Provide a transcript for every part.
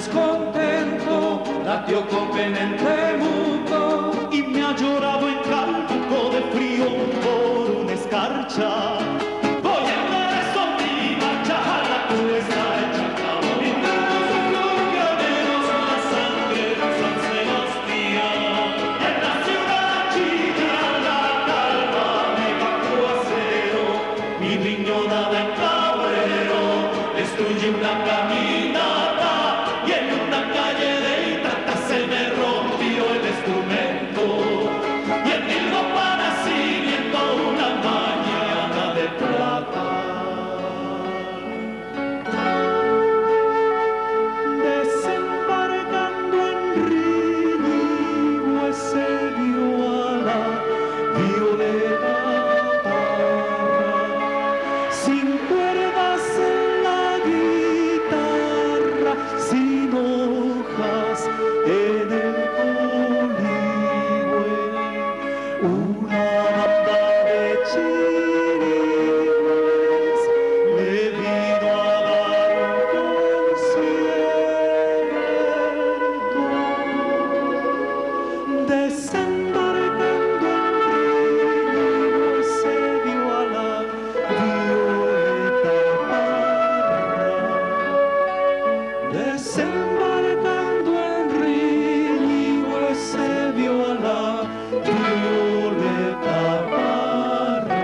descontento latió copemente muto y me ha llorado en calco de frío por una escarcha. Voy a andar eso mi marcha, la cuesta hecha cabo. Y tras los pioneros la sangre de San Sebastián. Y en la ciudad china la calma me bajó a cero. Mi niño daba en cabrero, destruye una caminata. Y en una calle de Itata se me rompió el instrumento. Y en Tilcopan nacimiento una mañana de plata. Desembarcando en Río se vio a la violeta parra, sin cuerdas en la guitarra, sin hojas en el coligüe, una banda de chirigües le vino a dar un concierto. Desembarcando en Río se vio a la violeta parra. Desembarcando en Río se vio a la violeta parra.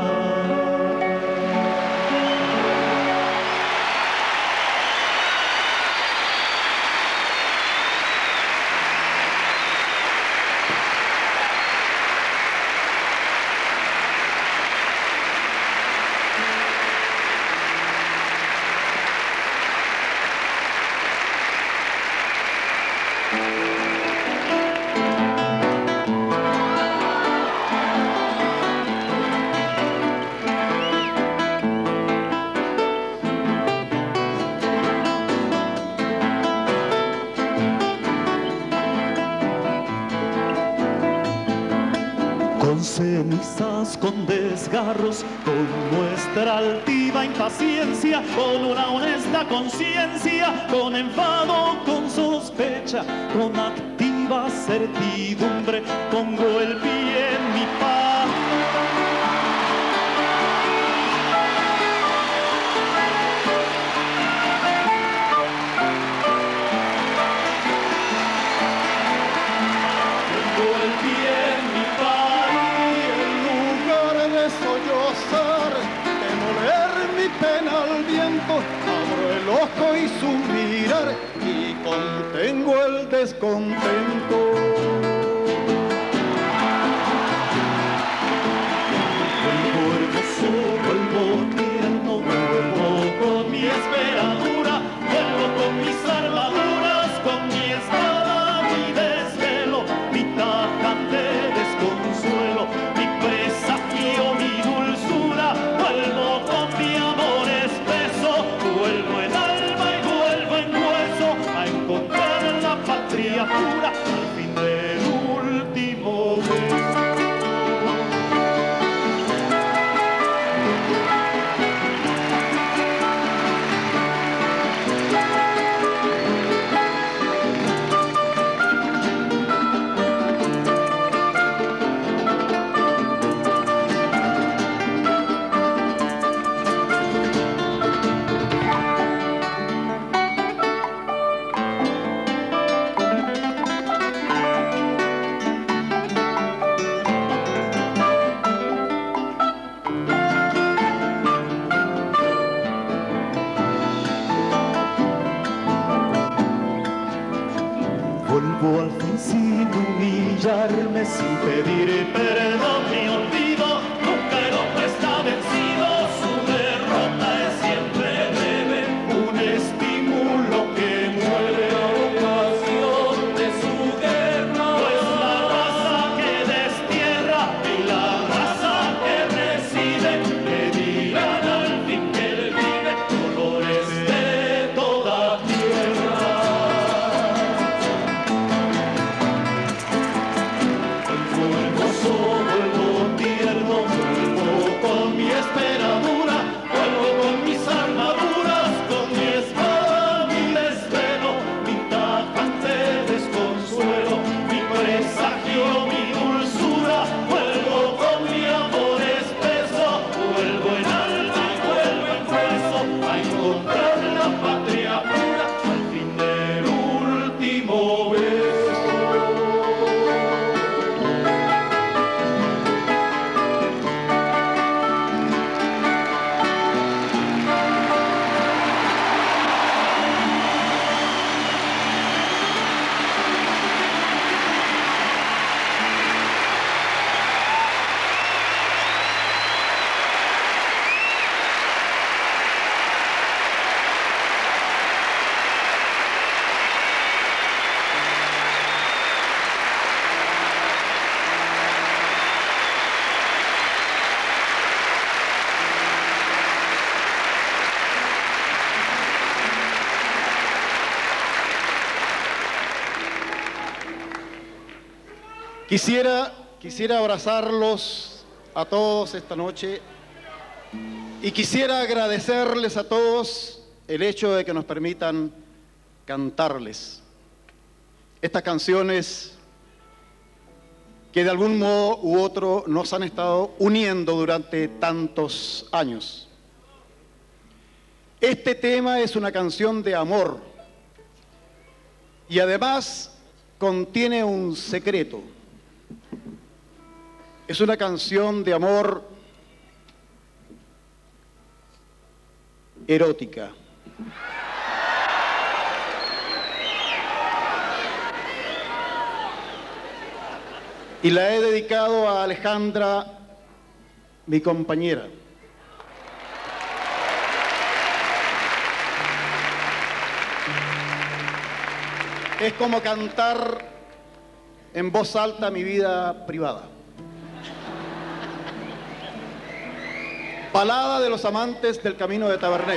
Con cenizas, con desgarros, con nuestra altiva impaciencia, con una honesta conciencia, con enfado, con sospecha, con activa certidumbre, pongo el pie en mi paz. Pongo el pie en mi paz. En lugar de sollozar, de moler mi pena al viento, abro el ojo y su mirar y contengo el descontento. Vuelvo hermoso, vuelvo tierno, vuelvo con mi esperadura, vuelvo con mis armaduras, con mi espada, mi desvelo, mi tajante desconsuelo, mi presagio, mi dulzura, vuelvo con mi amor espeso, vuelvo en alma y vuelvo en hueso a encontrar la patria pura al fin del último beso. Vuelvo al fin sin humillarme, sin pedir perdón ni olvido. Nunca el hombre está vencido, su derrota es siempre breve. Un estímulo que muere la ocasión de su guerra. Pues la raza que destierra y la raza que recibe le dirán al fin que él vive colores de toda tierra. Vuelvo hermoso, vuelvo Quisiera abrazarlos a todos esta noche y quisiera agradecerles a todos el hecho de que nos permitan cantarles estas canciones que de algún modo u otro nos han estado uniendo durante tantos años. Este tema es una canción de amor y además contiene un secreto. Es una canción de amor erótica. Y la he dedicado a Alejandra, mi compañera. Es como cantar en voz alta mi vida privada. Balada de los amantes del camino de Taberney.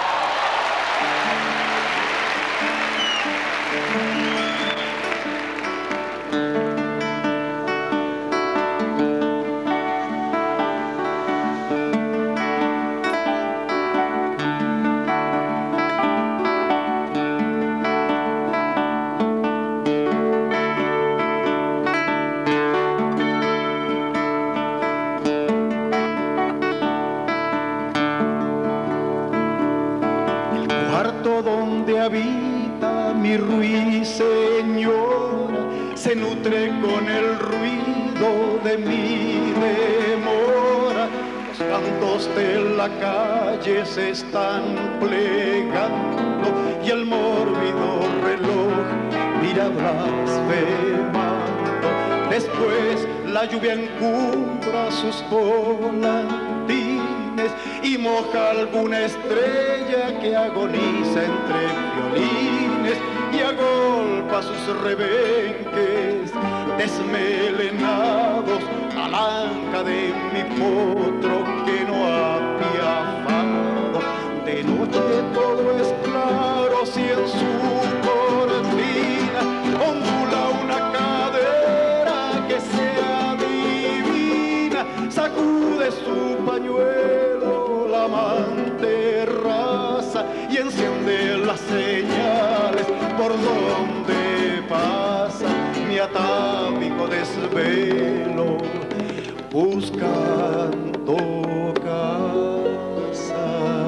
Donde habita mi ruiseñora se nutre con el ruido de mi demora. Los cantos de la calle se están plegando y el mórbido reloj mira blasfemando. Después la lluvia encumbra sus volantines y moja alguna estrella que agoniza entre violines y agolpa sus rebenques desmelenados a la anca de mi potro que no ha piafado. De noche todo es claro si en su cortina ondula una cadera que sea divina, sacude su pañuelo la amante raza y enciende las señales por donde pasa mi atávico desvelo buscando casa.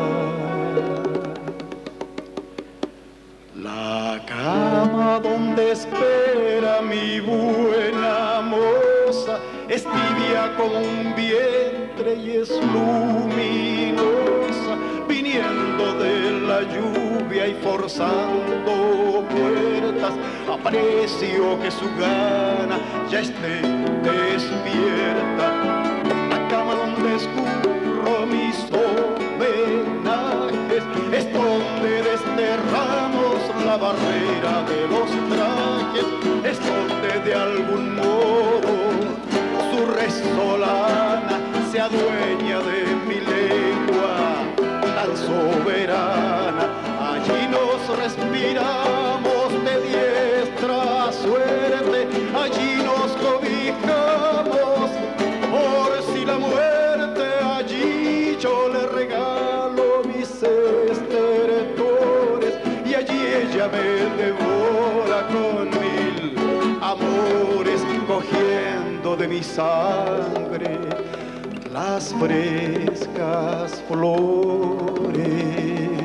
La cama donde espera mi buena moza es tibia como un vientre y es luminosa, viniendo de la lluvia y forzando puertas. Aprecio que su gana ya esté despierta. La cama donde escurro mis homenajes es donde desterramos la barrera de los trajes, es donde de algún modo su resolana se adueña de mi lengua tan soberana. Allí nos respiramos de diestra suerte, allí nos cobijamos por si la muerte. Allí yo le regalo mis estertores y allí ella me devora con mil amores, cogiendo de mi sangre las frescas flores.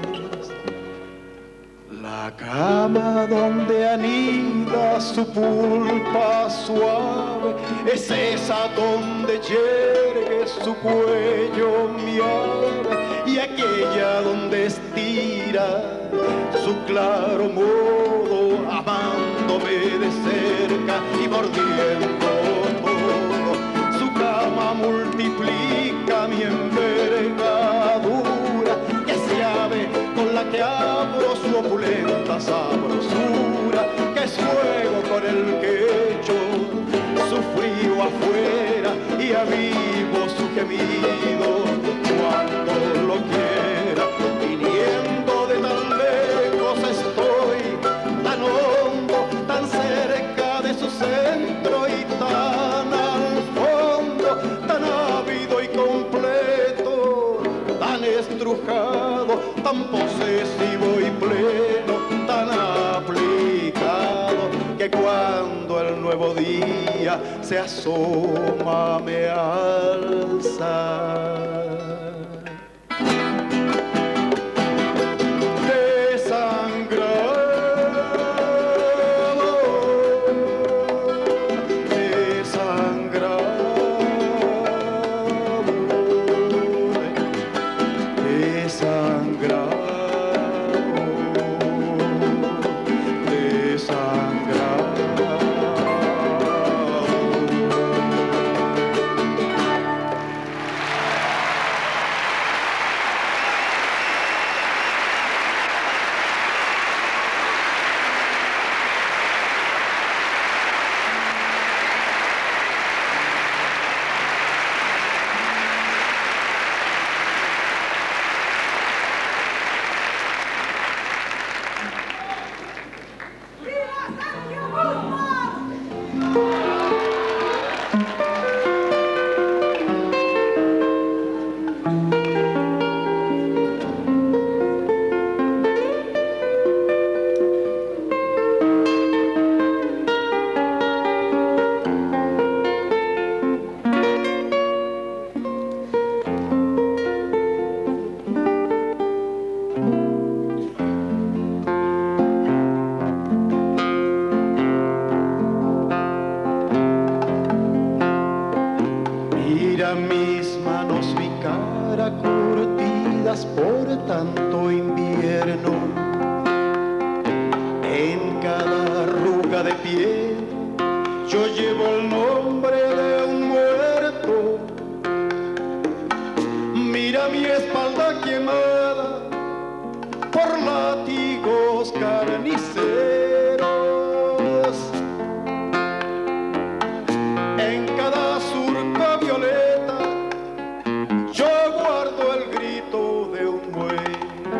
La cama donde anida su pulpa suave es esa donde yergue su cuello mi ave, y aquella donde estira su claro modo amándome de cerca y mordiendo todo. Su cama multiplica mi envergadura, que se ave con la que abro su opulenta sabrosura, que es fuego con el que echo su frío afuera y avivo su gemido cuando lo quiera. Viniendo de tan lejos estoy, tan hondo, tan cerca de su centro y estrujado, tan posesivo y pleno, tan aplicado, que cuando el nuevo día se asoma me alza. Por tanto invierno, en cada arruga de piel yo llevo el nombre de un muerto. Mira mi espalda quemada por látigos carniceros, en cada surco violeta yo guardo el grito de un muerto.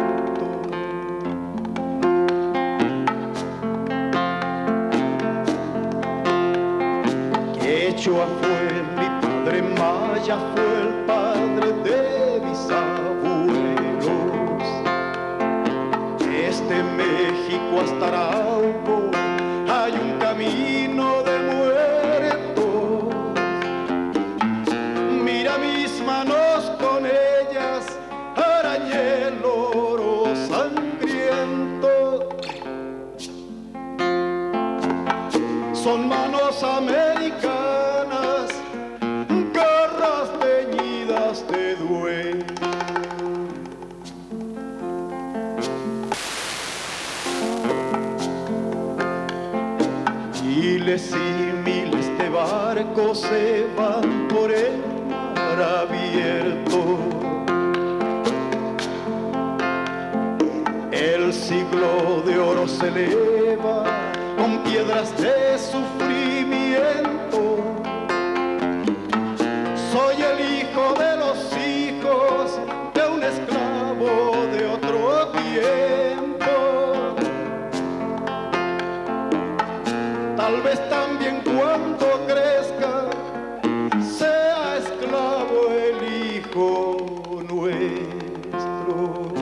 Quechua fue mi padre, maya fue el padre de mis abuelos. Desde México hasta Arauco hay un camino de muertos. Mira mis manos, con ellas arañé el oro sangriento. Son manos americanas, garras teñidas de duelo. Miles y miles de barcos se van por el mar abierto. El siglo de oro se eleva con piedras de sufrimiento. Soy el hijo de los hijos de un esclavo de otro tiempo. Tal vez también cuando crezca sea esclavo el hijo nuestro.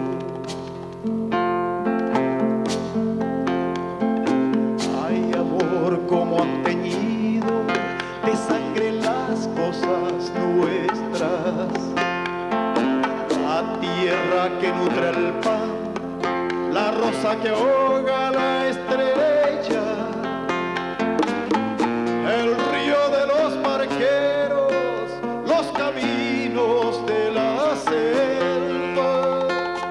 Ay, amor, como han teñido de sangre las cosas nuestras. La tierra que nutre el pan, la rosa que ahoga la estrella, el río de los barqueros, los caminos de la selva,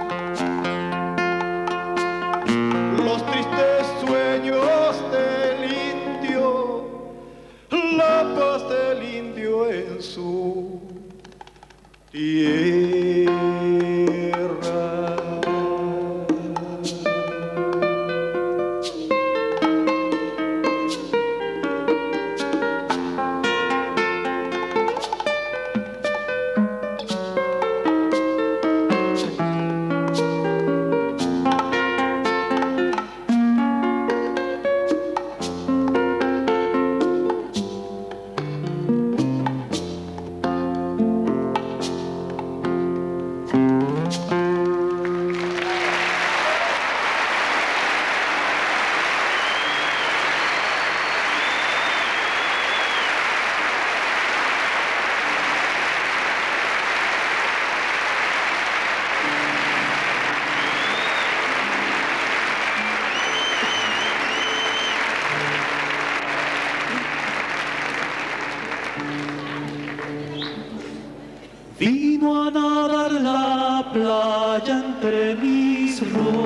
los tristes sueños del indio, la paz del indio en su tierra. entre mis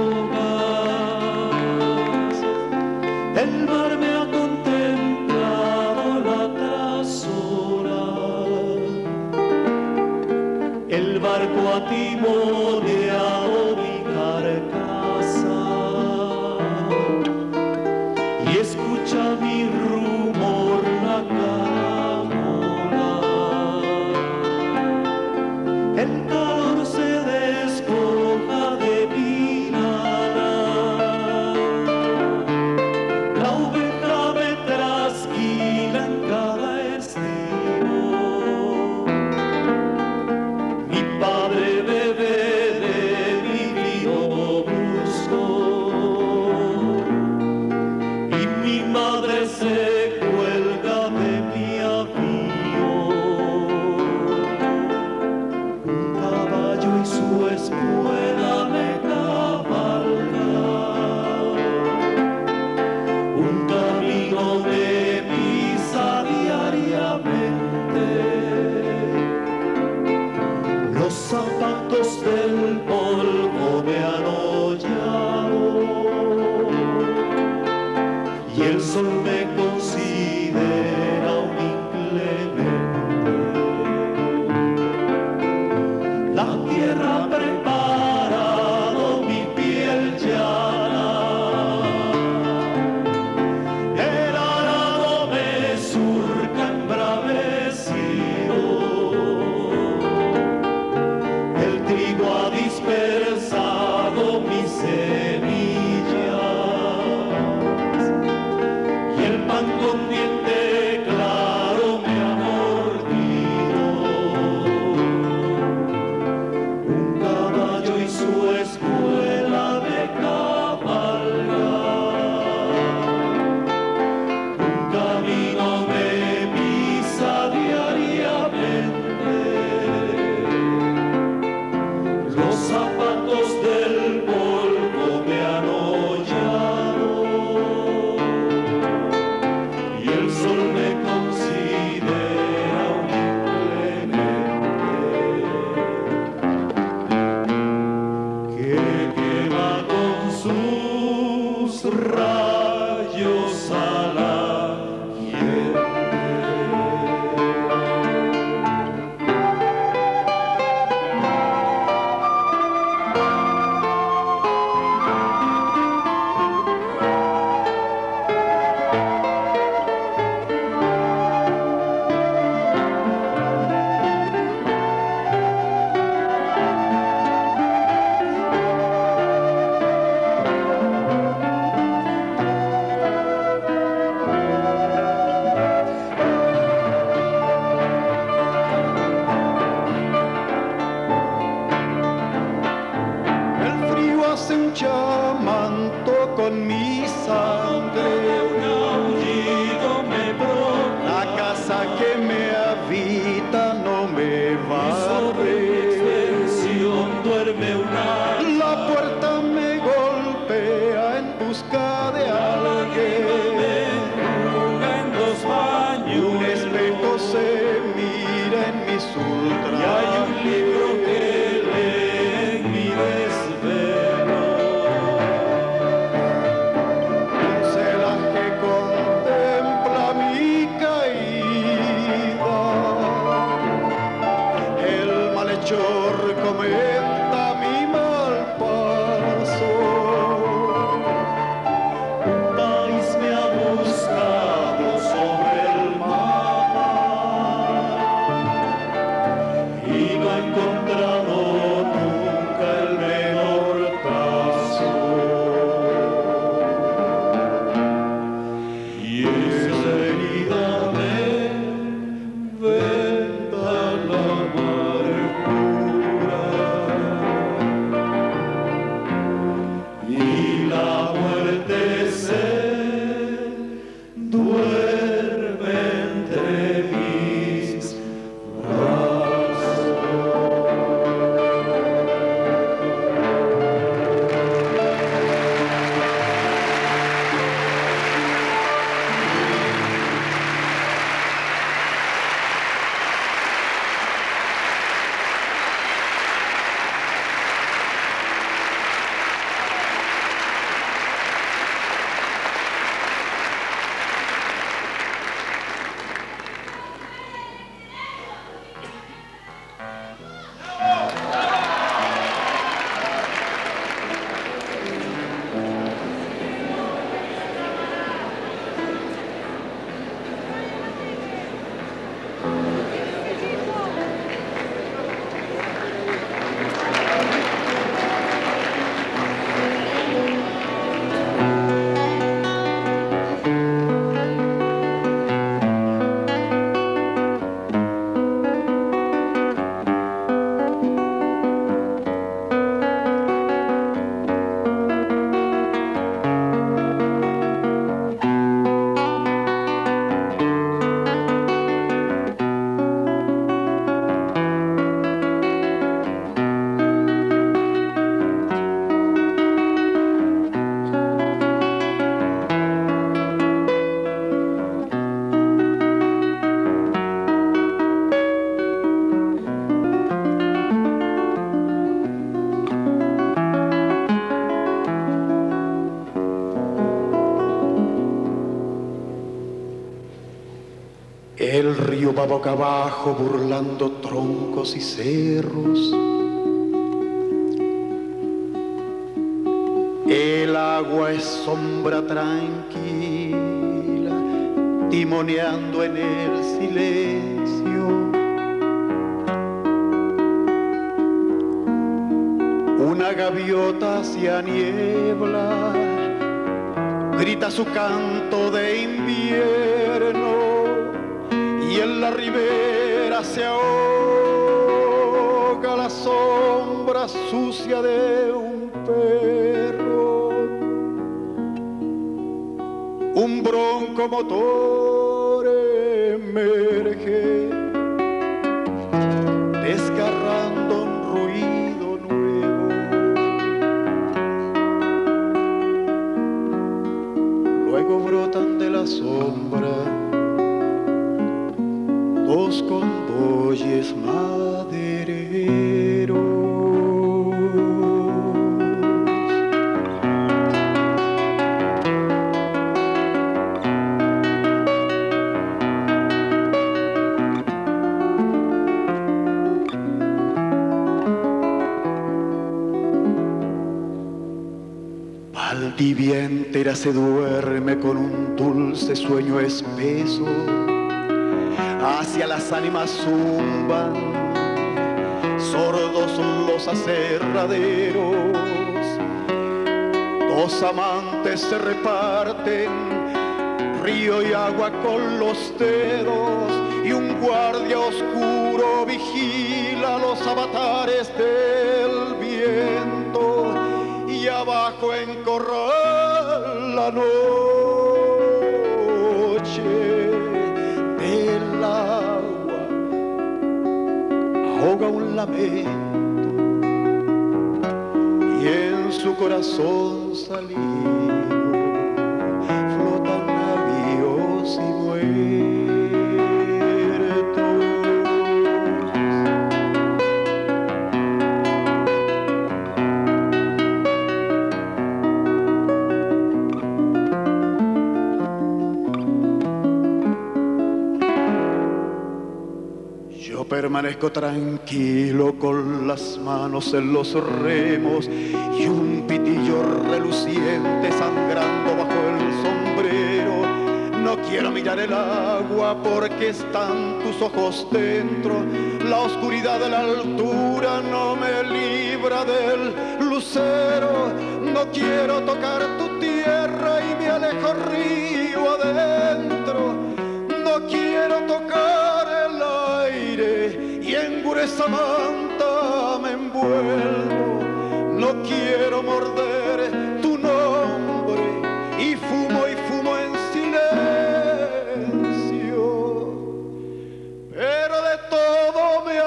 rocas. El mar me ha contemplado la trashora. El barco ha timoneado mi carcasa y escucha mi rumor la caramola. El calor se despoja de mi lana. La oveja me trasquila en cada estilo. Mi padre bebe de mi vino brusco y mi madre se cuelga de mi avión. Un caballo y su espuela me cabalgan. Un camino me pisa diariamente. Los zapatos del polvo me han hollado y el sol me considera un inclemente. La tierra ha preparado mi piel llana. El arado me surca embravecido. El trigo ha dispersado mis semillas y el pan con diente claro me ha mordido. Un caballo y su espuela me cabalgan. Un camino me pisa diariamente. Los zapatos del polvo me han hollado y el sol me considera un inclemente que quema con sus rayos a la gente. El frío hace un chamanto con mi sangre. Un aullido me brota. La casa que me habita no me Y sobre mi barre. extensión duerme una La puerta me golpea en busca de alguien. en dos baños. Un espejo se mira en mis ultrajes. Y hay un libro que lee en mi desvelo. El río va boca abajo burlando troncos y cerros. El agua es sombra tranquila, timoneando en el silencio. Una gaviota hacia niebla grita su canto de invierno. Y en la ribera se ahoga la sombra sucia de un perro. Un bronco motor emerge, desgarrando un ruido nuevo. Luego brotan de la sombra dos convoyes madereros. Valdivia entera se duerme con un dulce sueño espeso. Hacia las ánimas zumban, sordos los aserraderos. Dos amantes se reparten río y agua con los dedos, y un guardia oscuro vigila los avatares del viento. Y abajo en corral la noche del agua ahoga un lamento, y en su corazón salido flotan navíos y muertos. Permanezco tranquilo con las manos en los remos y un pitillo reluciente sangrando bajo el sombrero. No quiero mirar el agua porque están tus ojos dentro. La oscuridad de la altura no me libra del lucero. No quiero tocar tu tierra y me alejo río adentro. No quiero tocar el aire y en gruesa manta me envuelvo. No quiero morder tu nombre y fumo en silencio. Pero de todo me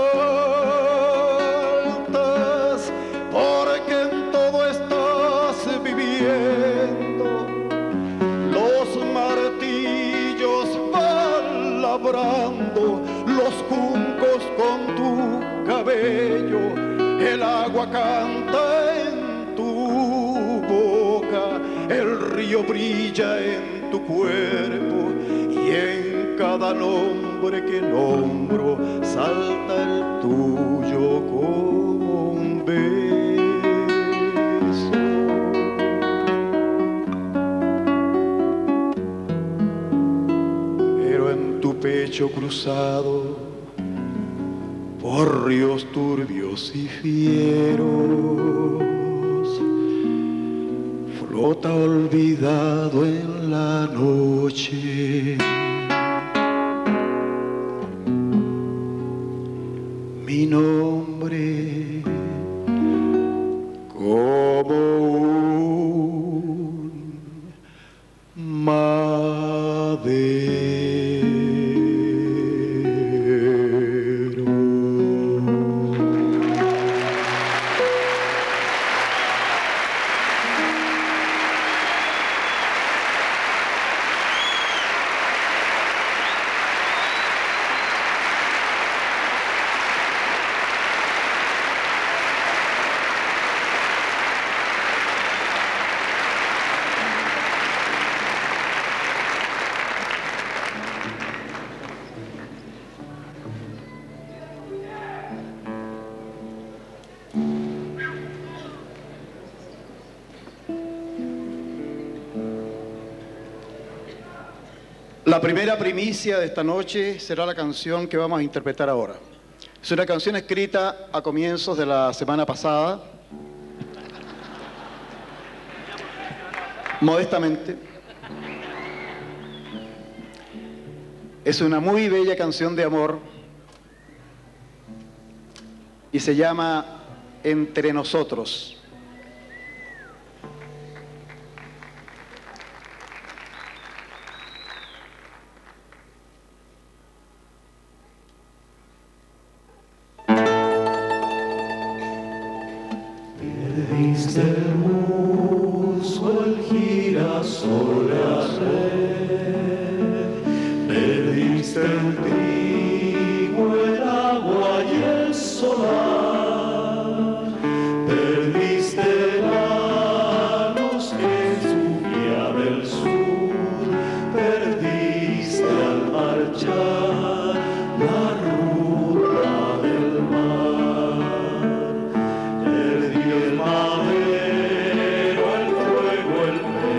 asaltas, porque en todo estás viviendo. Los martillos van labrando los juncos con tu cabello. El agua canta en tu boca, el río brilla en tu cuerpo, y en cada nombre que nombro salta el tuyo como un beso. Pero en tu pecho cruzado por ríos turbios y fieros flota olvidado en la noche mi nombre como un madero. La primera primicia de esta noche será la canción que vamos a interpretar ahora. Es una canción escrita a comienzos de la semana pasada, modestamente. Es una muy bella canción de amor y se llama Entre Nosotros. Perdiste el musgo, el girasol, la red. Perdiste el trigo, el agua y el solar. Perdiste la luz que subía del sur. Perdiste al marchar la ruta del mar. Perdí el madero, el fuego, el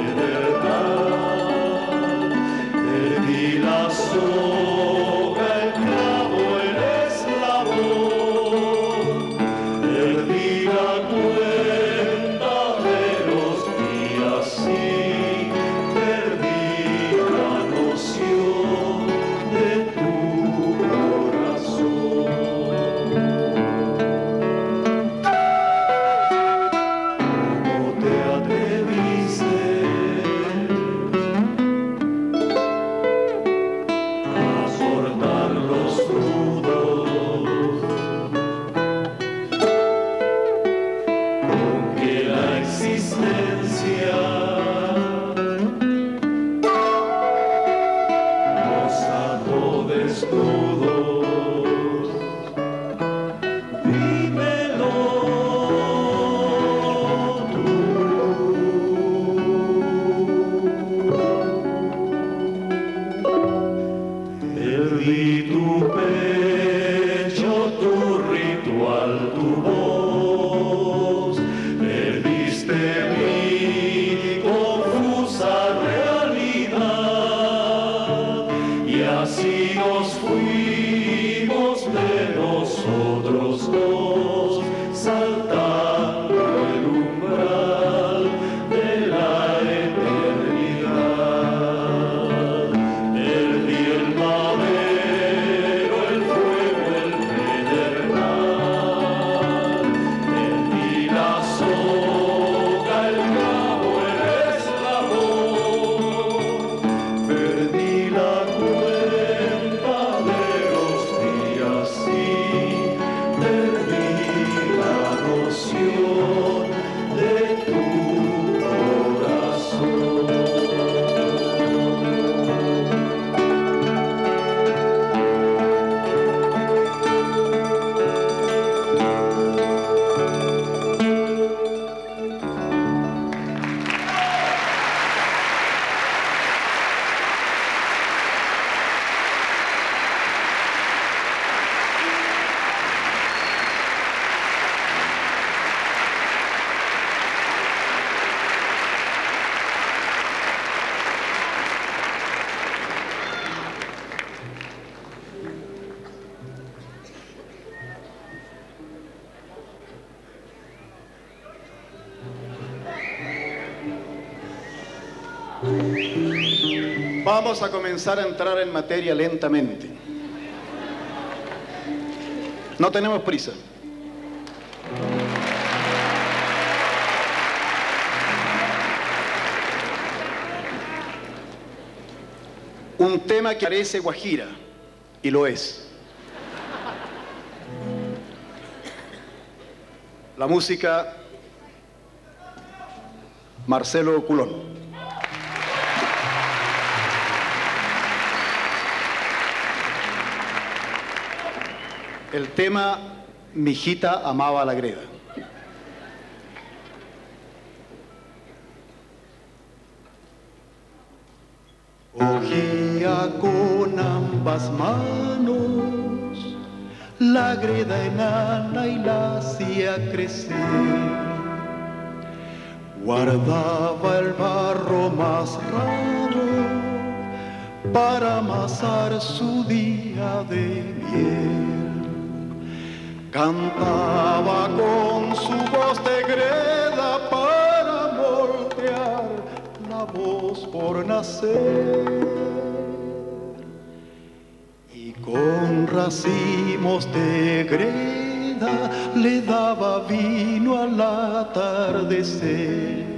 pedernal. Perdí la soga, el clavo, el eslabón. Perdí la cuenta de los días y perdí la noción de tu corazón. ¿Cómo te atreviste a cortar los nudos con que la existencia nos ató desnudos? Dímelo tú. Perdí tu pecho, tu ritual, tu voz. Perdiste mi confusa realidad. Y así nos fuimos de nosotros dos, saltando el umbral de la eternidad. Perdí el madero, el fuego, el pedernal. Perdí la soga, el clavo, el eslabón. Perdí la cuenta de los días y perdí la noción de tu corazón. Vamos a comenzar a entrar en materia lentamente. No tenemos prisa. Un tema que parece guajira, y lo es. La música, Marcelo Culón. El tema, Mi hijita amaba la greda. Cogía con ambas manos la greda enana y la hacía crecer. Guardaba el barro más raro para amasar su día de miel. Cantaba con su voz de greda para moldear la voz por nacer. Y con racimos de greda le daba vino al atardecer.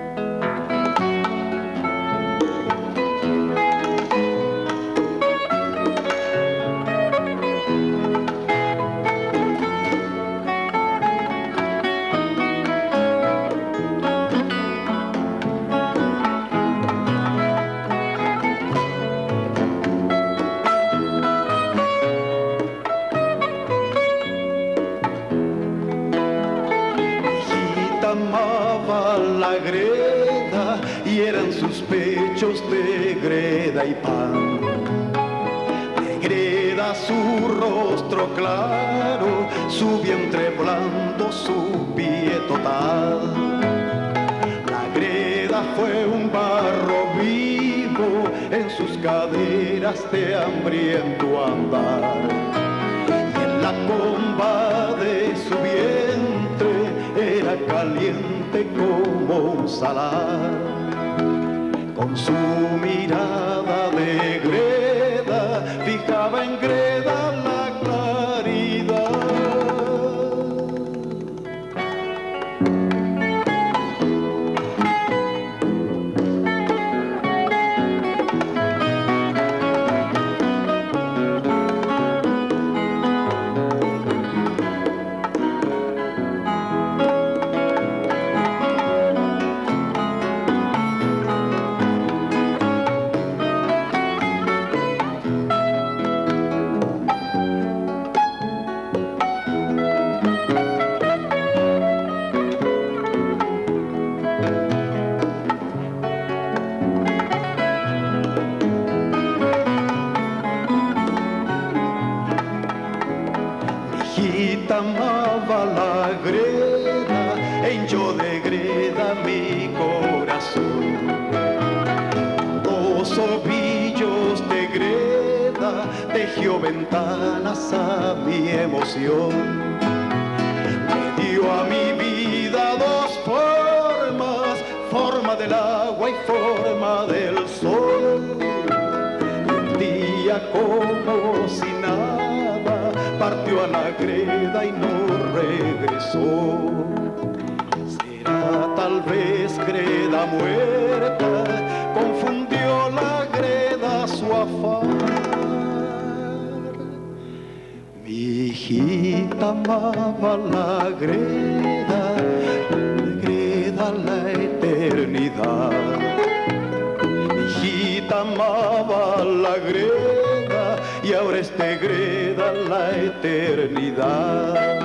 Y eran sus pechos de greda y pan, de greda su rostro claro, su vientre blando, su pie total. La greda fue un barro vivo en sus caderas de hambriento andar, y en la comba de su vientre era caliente como un salar. Con su mirada de greda fijaba en greda la claridad. Amaba la greda, hinchó de greda mi corazón. Dos ovillos de greda tejió ventanas a mi emoción. Me dio a mi vida dos formas, forma del agua y forma del sol. Un día como si nada partió a la greda y no regresó. Será tal vez greda muerta, confundió la greda su afán. Mi hijita amaba la greda la eternidad. Mi hijita amaba la greda y ahora es de greda la eternidad.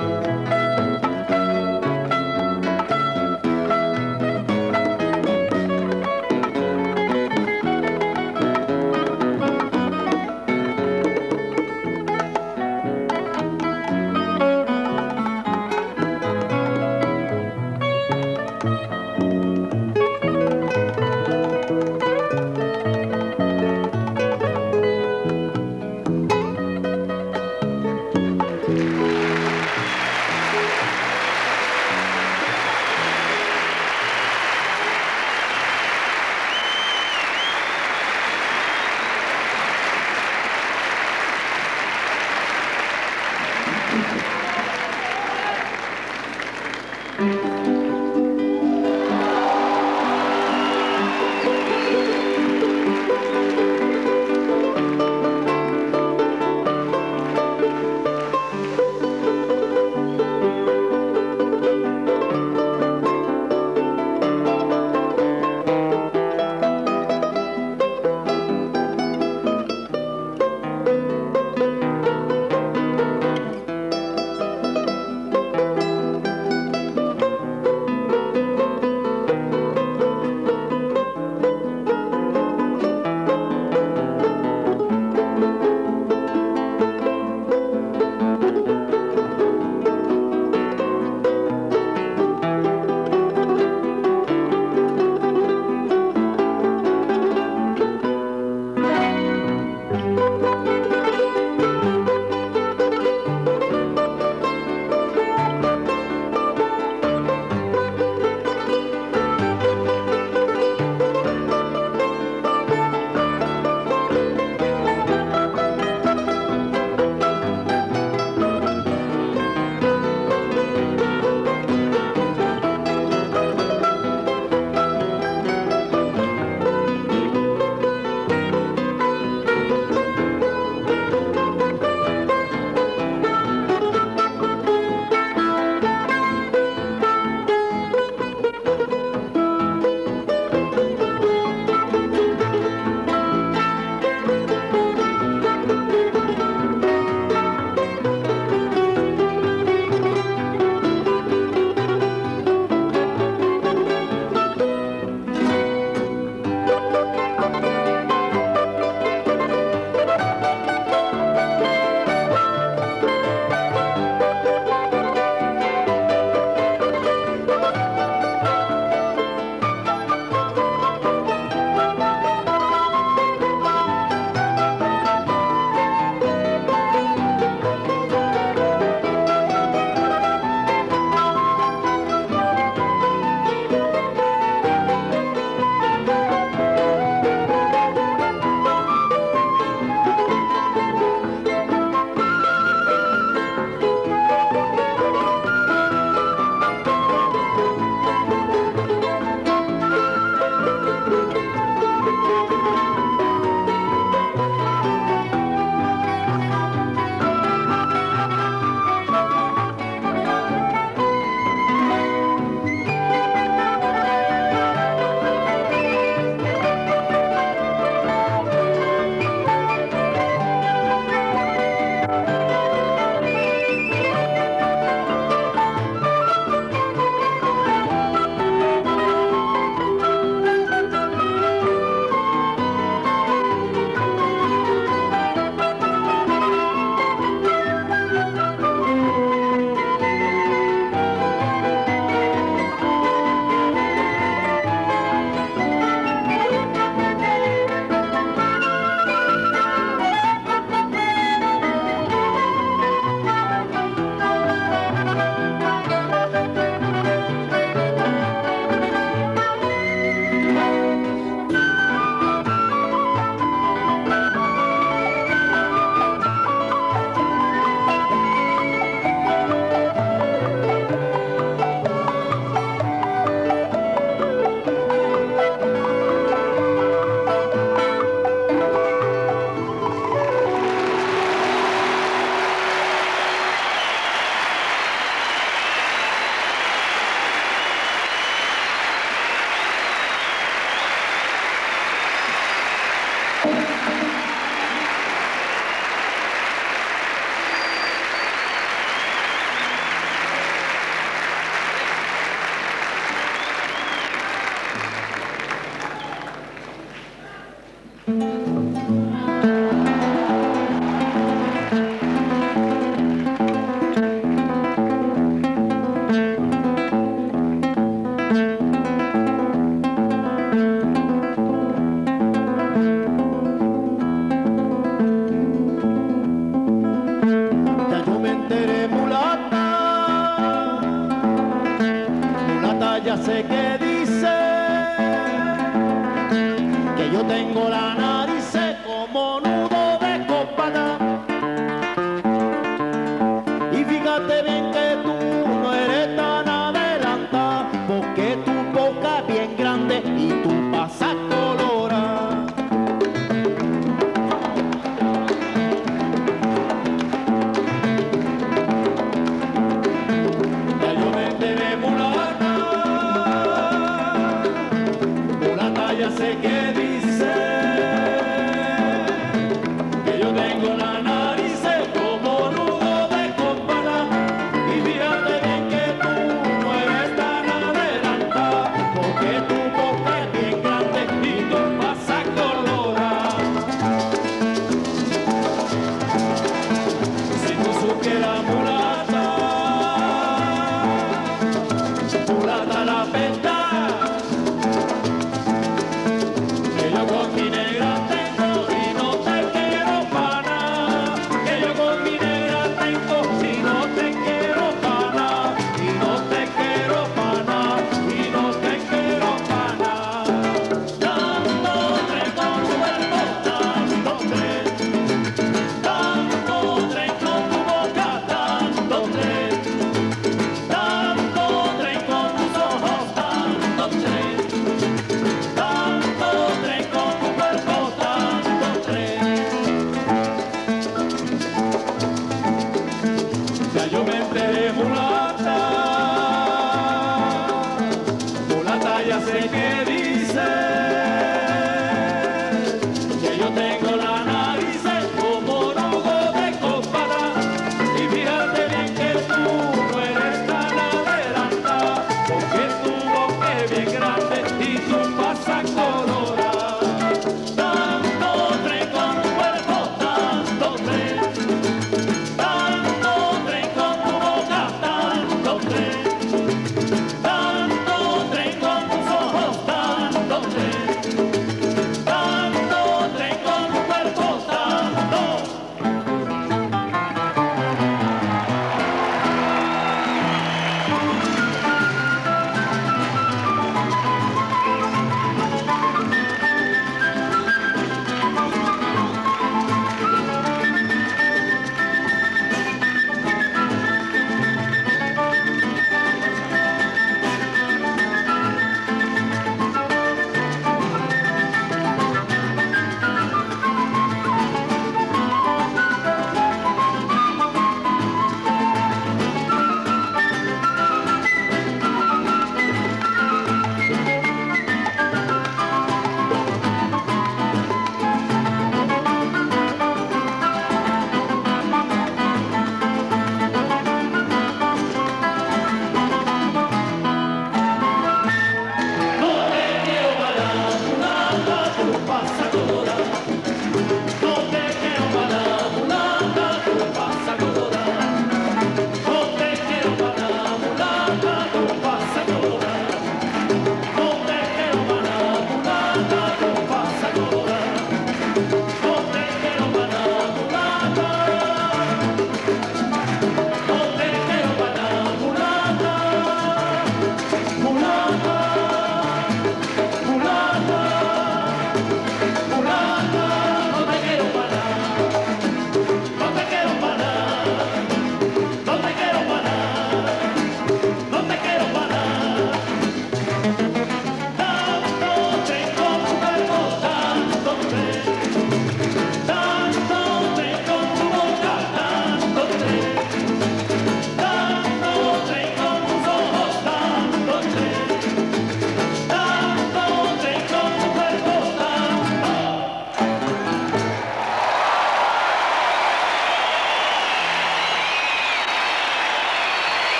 ya sé que dice que yo tengo la nariz como nudo de corbata. Y fíjate bien que tú no eres tan adelanta, porque tu boca es bien grande y tú pasas colorada. Ya yo me enteré, mulata, mulata ya sé que dice que yo tengo la nariz como nudo de corbata. Y fíjate bien que tú no eres tan adelantada, porque tu boca es bien grande y tú pasas colorada. Si tú supieras, mulata, mulata la verdad, que yo con mi negra tengo y no te quiero pa' nada, que yo con mi negra tengo y no te quiero pa' nada, y no te quiero pa' nada, y no te quiero pa' nada. Dando tres con tu cuerpo, dando tres, dando tres con tu boca, dando tres, dando tres con tus ojos, dando tres, dando tres con tu cuerpo, dando tres. Ya yo me enteré, mulata, mulata ya sé que dice que yo tengo la nariz como nudo de corbata. Y fíjate bien que tú no eres tan adelantada, porque tu boca es bien grande y tú pasas colorada. Dando tres con tu cuerpo, dando tres, dando tres con tu boca, dando tres, dando tres con tus ojos, dando tres, dando tres con tu cuerpo, dando.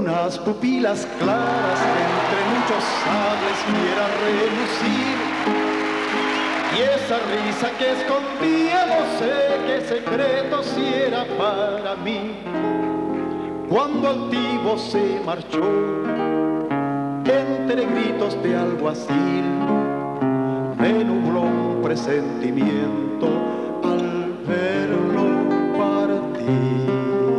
unas pupilas claras que entre muchos sables viera relucir. Y esa risa que escondía no sé qué secreto si era para mí. Cuando altivo se marchó, entre gritos de alguacil, me nubló un presentimiento al verlo partir.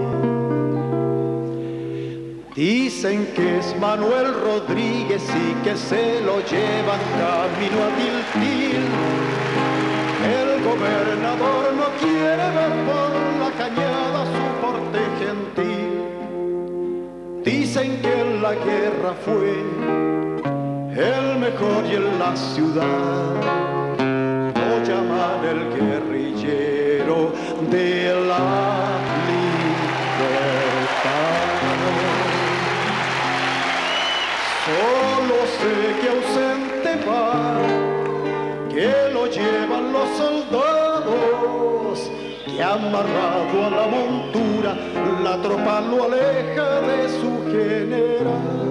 Dicen que es Manuel Rodríguez y que se lo llevan camino a Tiltil. El gobernador no quiere ver por la cañada su porte gentil. Dicen que en la guerra fue el mejor y en la ciudad lo llaman el guerrillero de la libertad. Solo sé que ausente va, que lo llevan los soldados, que amarrado a la montura la tropa lo aleja de su general.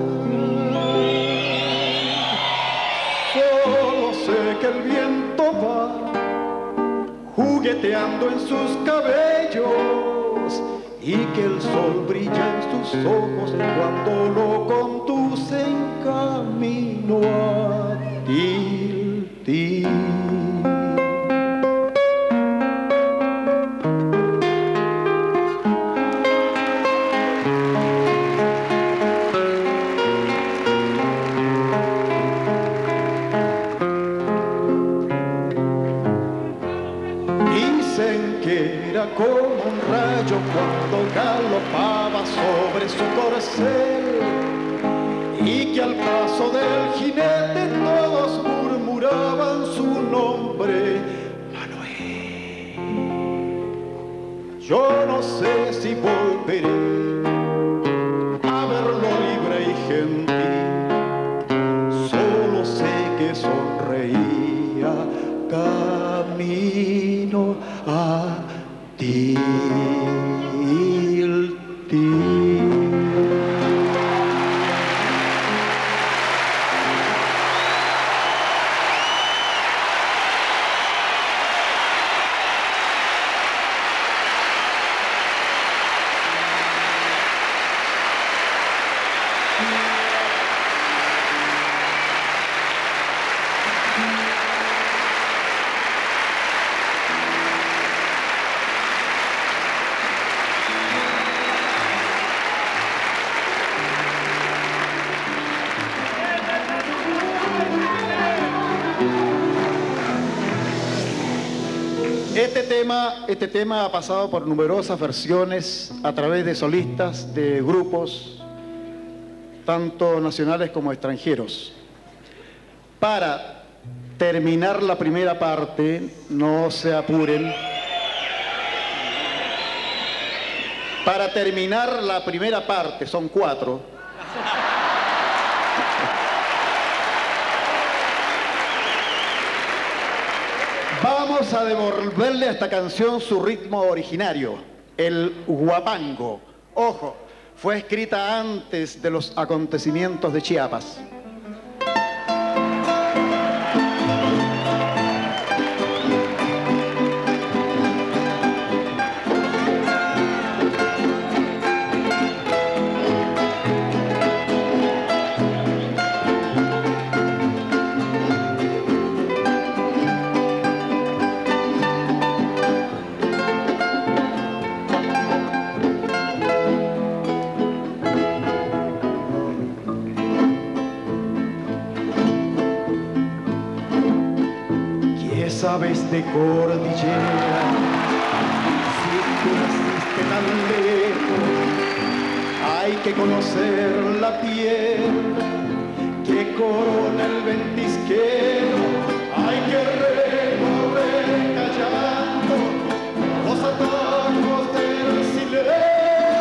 Solo sé que el viento va jugueteando en sus cabellos y que el sol brilla en sus ojos cuando lo conduce en camino a Tiltil. Dicen que era como un rayo cuando galopaba sobre su corcel y que al paso del jinete todos murmuraban su nombre, Manuel. Yo no sé si volveré a verlo libre y gentil, solo sé que sonreía camino a Tiltil. Este tema ha pasado por numerosas versiones a través de solistas, de grupos, tanto nacionales como extranjeros. Para terminar la primera parte, no se apuren. Para terminar la primera parte, son 4. Vamos a devolverle a esta canción su ritmo originario, el huapango. Ojo, fue escrita antes de los acontecimientos de Chiapas. Sabes de cordillera, si tú naciste tan lejos, hay que conocer la piel que corona el ventisquero, hay que recorrer callando los atajos del silencio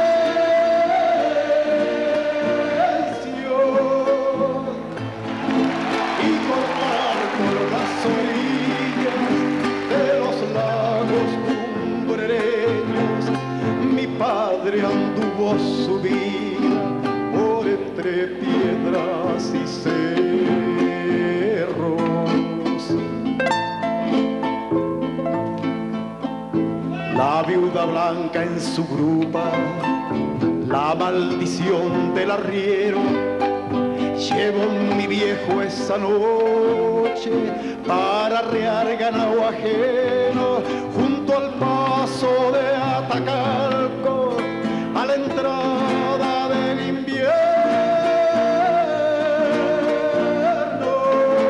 y cortar por las orillas de los lagos cumbrereños. Mi padre anduvo su vida entre piedras y cerros. La viuda blanca en su grupa, la maldición del arriero. Llevo mi viejo esa noche para arrear ganado ajeno junto al paso de Atacalco a la entrada del invierno.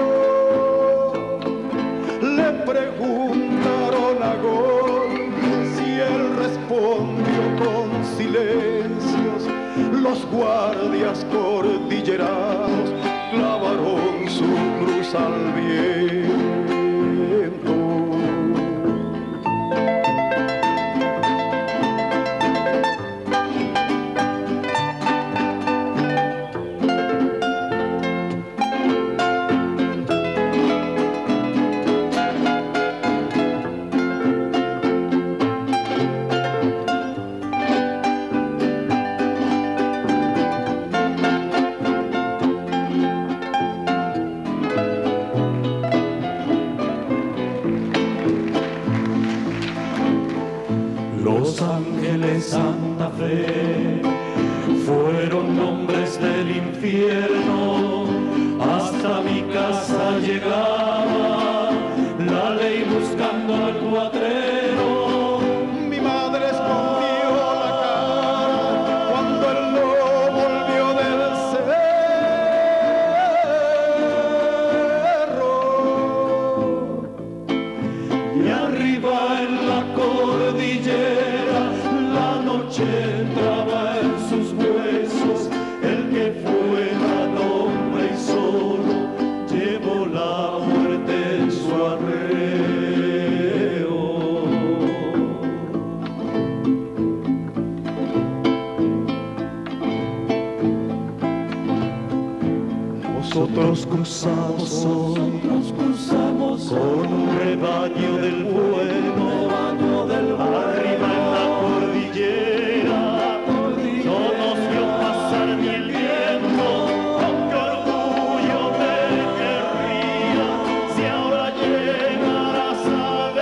Le preguntaron a Gol si él respondió con silencios. Los guardias cordilleranos clavaron su cruz al viento. Los Ángeles Santa Fe fueron nombres del infierno. Hasta mi casa llegaba la ley buscando al cuatrero. Mi madre escondió la cara cuando él no volvió del cerro. Y arriba en la cordillera la noche entraba en sus huesos. El que fuera hombre y solo llevó la muerte en su arreo. Nosotros cruzamos hoy con un rebaño del bueno, arriba en la cordillera. No nos vio pasar ni el viento, con qué orgullo me querría si ahora llegaras a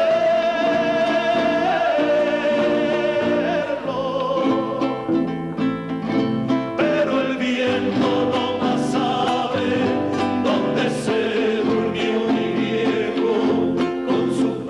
verlo. Pero el viento no más sabe dónde se durmió mi viejo con su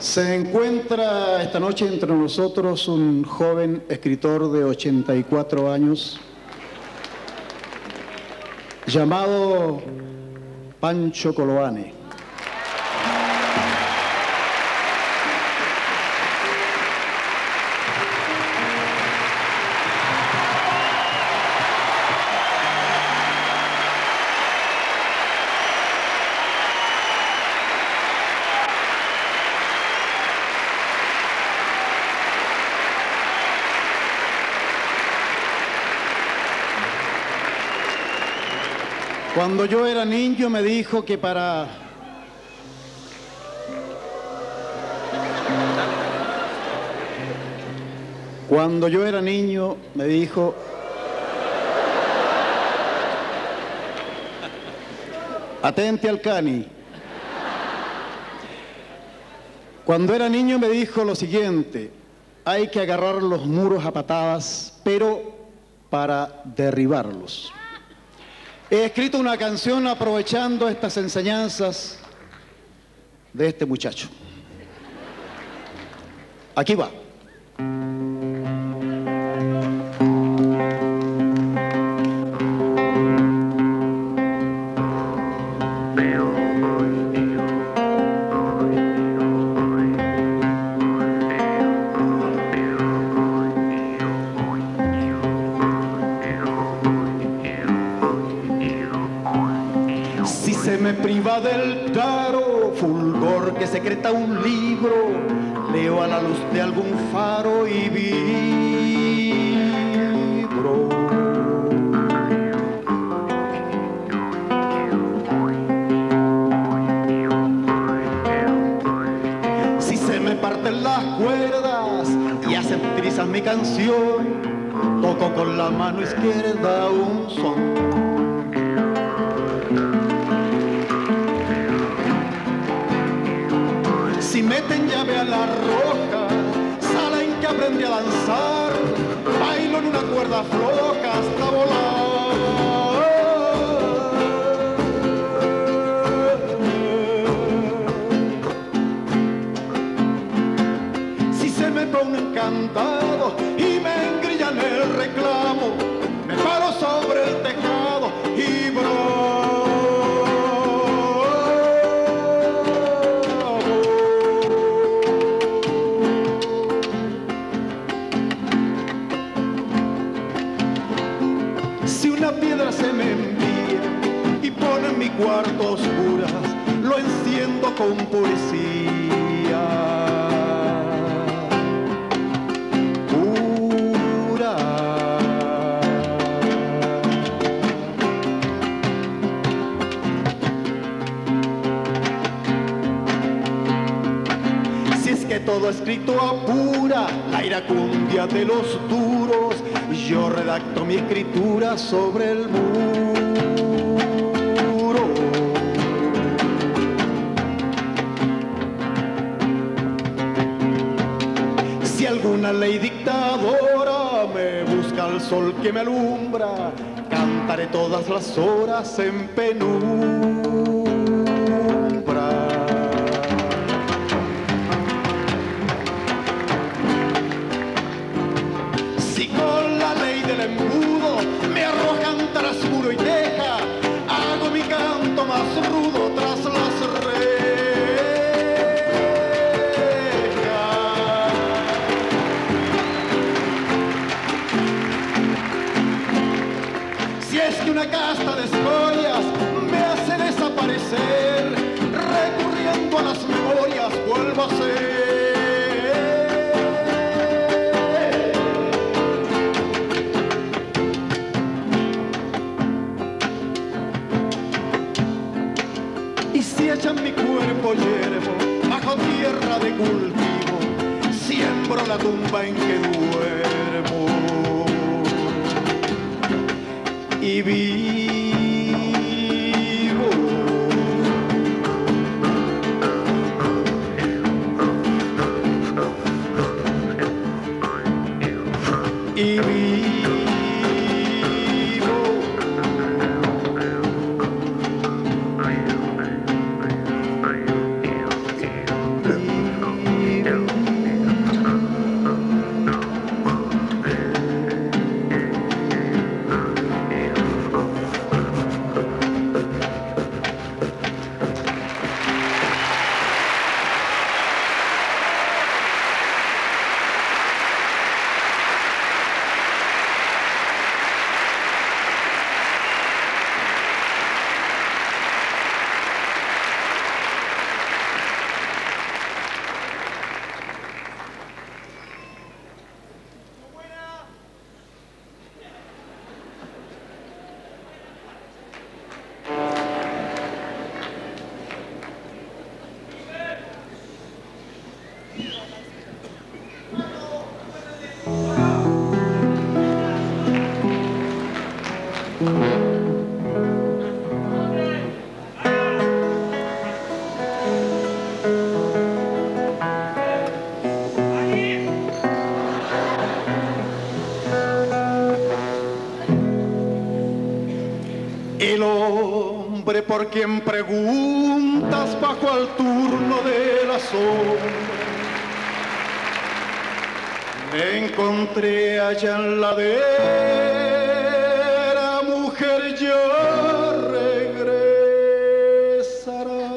Se encuentra esta noche entre nosotros un joven escritor de 84 años llamado Pancho Coloane. Cuando yo era niño me dijo que Cuando yo era niño me dijo atente al cani. Cuando era niño me dijo lo siguiente: hay que agarrar los muros a patadas, pero para derribarlos. He escrito una canción aprovechando estas enseñanzas de este muchacho. Aquí va. Me priva del claro fulgor que secreta un libro, leo a la luz de algún faro y vibro. Si se me parten las cuerdas y hacen trizas mi canción, toco con la mano izquierda un son. Si meten llave a la roca, sala en que aprendí a danzar, bailo en una cuerda floja hasta volar. Si se me pone encantado y me engrillan el reclamo, me paro sobre el tejado y se me envía y pone en mi cuarto oscuras, lo enciendo con poesía pura. Si es que todo escrito apura la iracundia de los duros, yo redacto mi escritura sobre el muro. Si alguna ley dictadora me busca el sol que me alumbra, cantaré todas las horas en penumbra. Me arrojan tras muro y teja, hago mi canto más rudo tras las rejas. Si es que una casta de escollas me hace desaparecer, recurriendo a las memorias vuelvo a ser. En mi cuerpo hiervo, bajo tierra de cultivo, siembro la tumba en que duermo y vivo. Y vivo. hombre por quien preguntas bajo el turno de la sombra. Me encontré allá en la ladera, mujer ya regresará.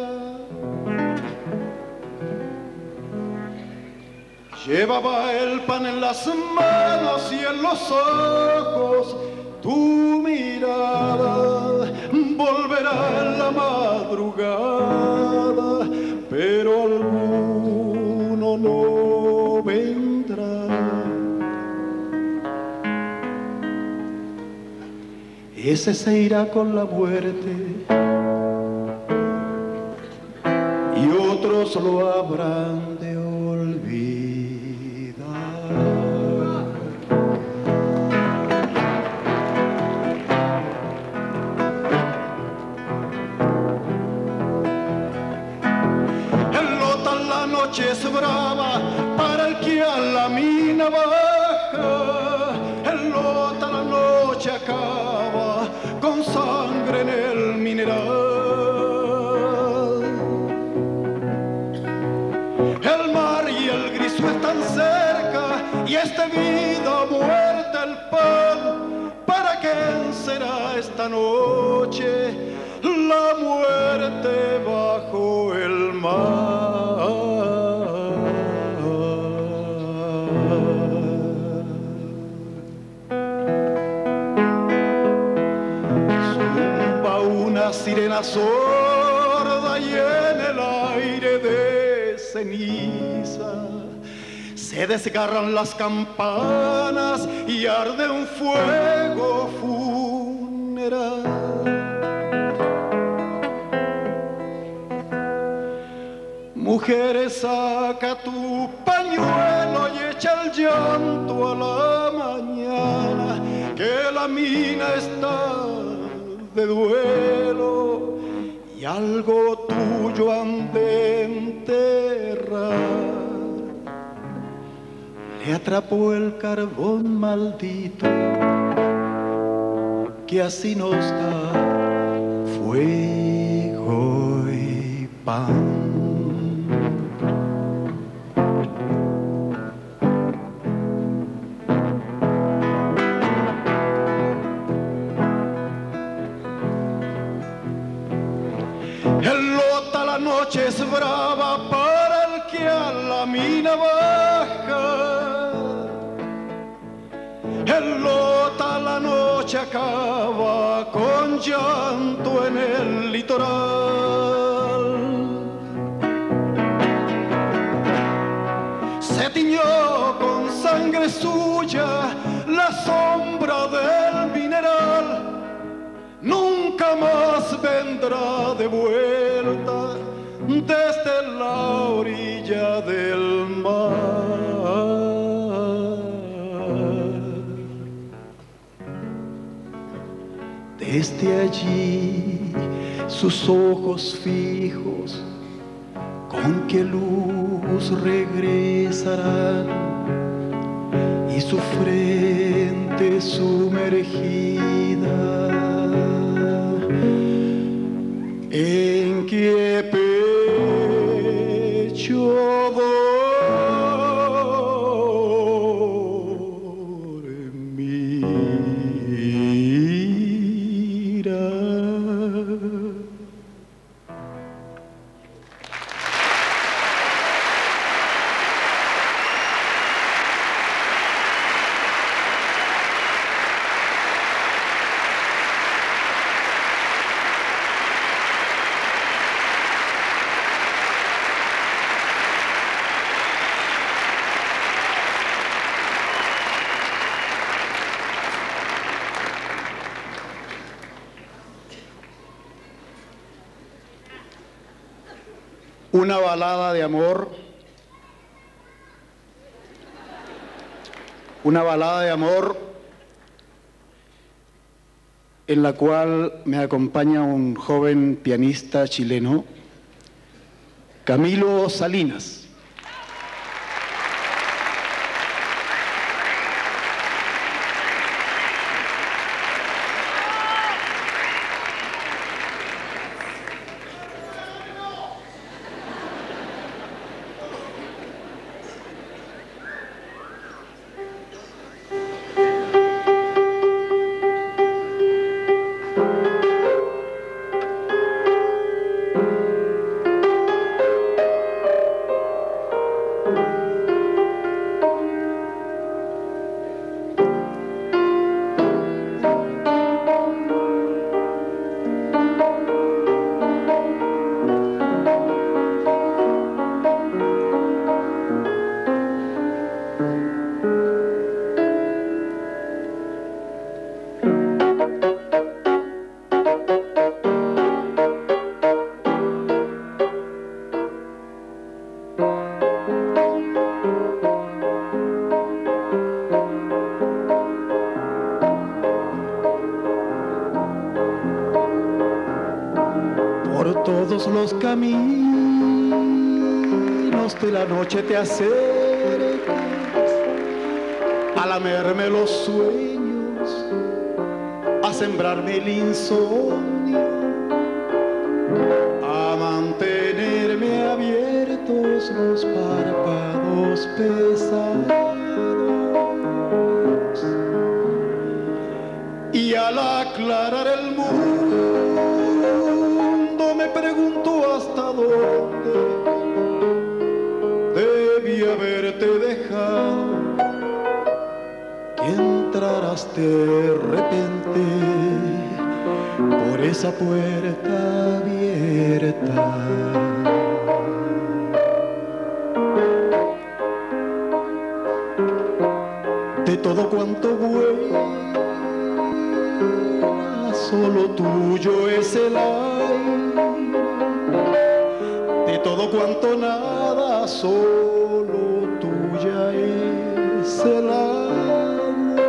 Llevaba el pan en las manos y en los ojos tu mirada. Volverá en la madrugada, pero alguno no vendrá. Ese se irá con la muerte y otros lo habrán de olvidar. La noche es brava para el que a la mina baja. En Lota la noche acaba con sangre en el mineral. El mar y el Griso están cerca y es de vida o muerte el pan. ¿Para quién será esta noche la muerte bajo el mar? Zumba una sirena sorda y en el aire de ceniza se desgarran las campanas y arde un fuego funeral. Mujeres, saca tu pañuelo y echa el llanto a la mañana, que la mina está de duelo y algo tuyo han de enterrar. Le atrapó el carbón maldito que así nos da fuego y pan. En Lota la noche es brava para el que a la mina baja. En Lota la noche acaba con llanto en el litoral. Se tiñó con sangre suya la sombra del mineral. Nunca más vendrá de vuelta desde la orilla del mar. Desde allí sus ojos fijos, ¿con qué luz regresarán? Y su frente sumergida, ¿en qué pecho dormirá? Una balada de amor, en la cual me acompaña un joven pianista chileno, Camilo Salinas. Todos los caminos de la noche te acercas a lamerme los sueños, a sembrarme el insomnio, a mantenerme abiertos los párpados pesados, y al aclarar el mundo me pregunto hasta dónde debí haberte dejado, que entrarás de repente por esa puerta abierta. De todo cuanto vuela, solo tuyo es el aire. De todo cuanto nada, solo tuya es el agua.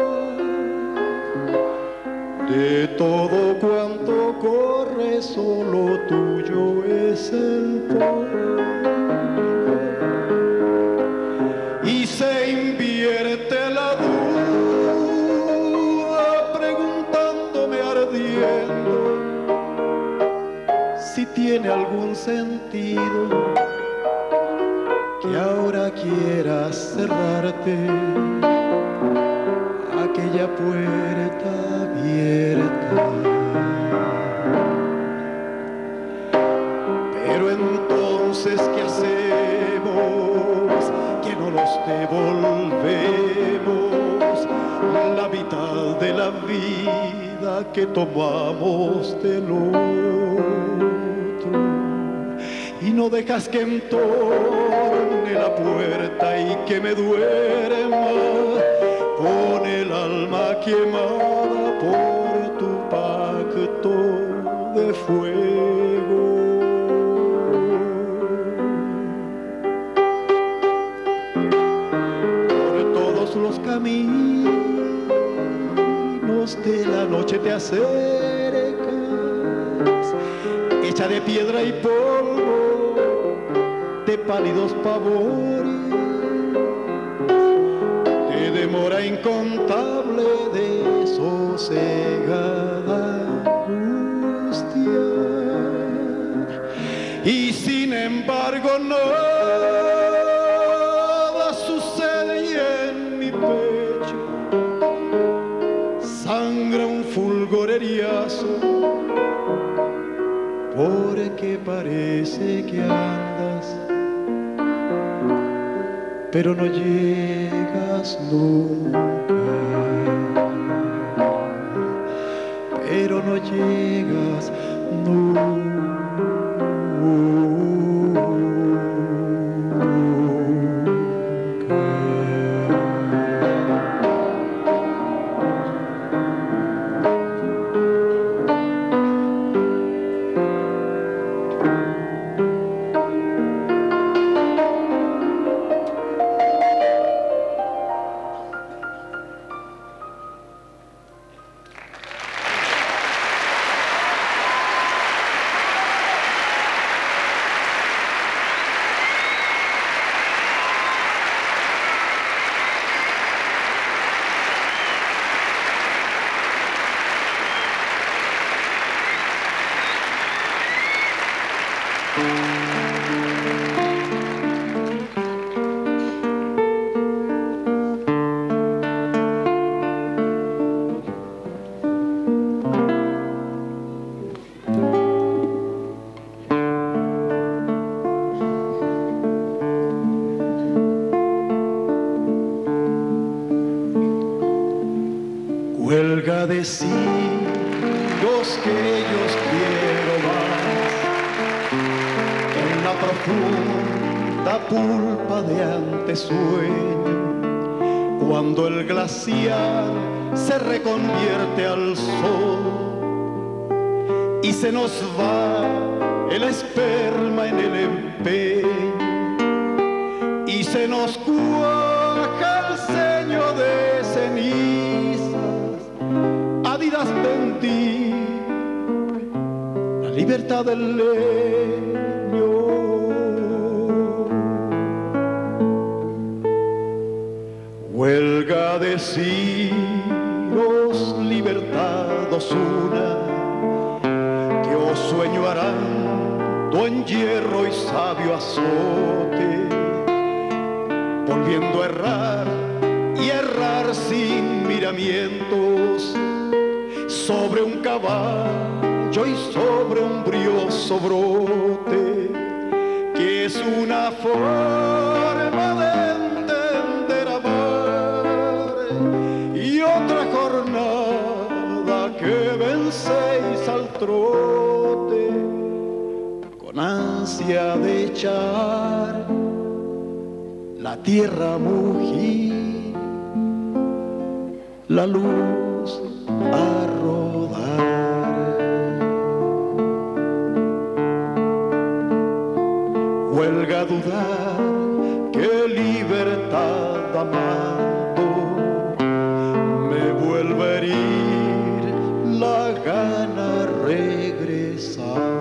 De todo cuanto corre, solo tuyo es el polvo. Y se invierte la duda preguntándome ardiendo si tiene algún sentido que ahora quieras cerrarte aquella puerta abierta. Pero entonces, ¿qué hacemos? Que no nos devolvemos la mitad de la vida que tomamos del otro, y no dejas que entorne la puerta y que me duerma con el alma quemada por tu pacto de fuego. Por todos los caminos de la noche te acercas, hecha de piedra y polvo, de pálidos pavores, de demora incontable, de sosegada angustia. Y sin embargo nada sucede, y en mi pecho sangra un fulgoreriazo, porque parece que andas, pero no llegas nunca, pero no llegas nunca. deciros que ellos quiero más en la profunda pulpa de antesueño, cuando el glaciar se reconvierte al sol y se nos va el esperma en el empeño y se nos cuaja el ceño de cenizas. Adidas bendí la libertad del leño. Huelga deciros libertados una, que os sueño arando en hierro y sabio azote, volviendo a errar y errar sin miramientos, sobre un caballo y sobre un brioso brote, que es una forma de entender amar y otra jornada que vencéis al trote, con ansia de echar la tierra a mugir, la luz a rodar. Huelga dudar que libertad amando me vuelve a herir la gana regresar.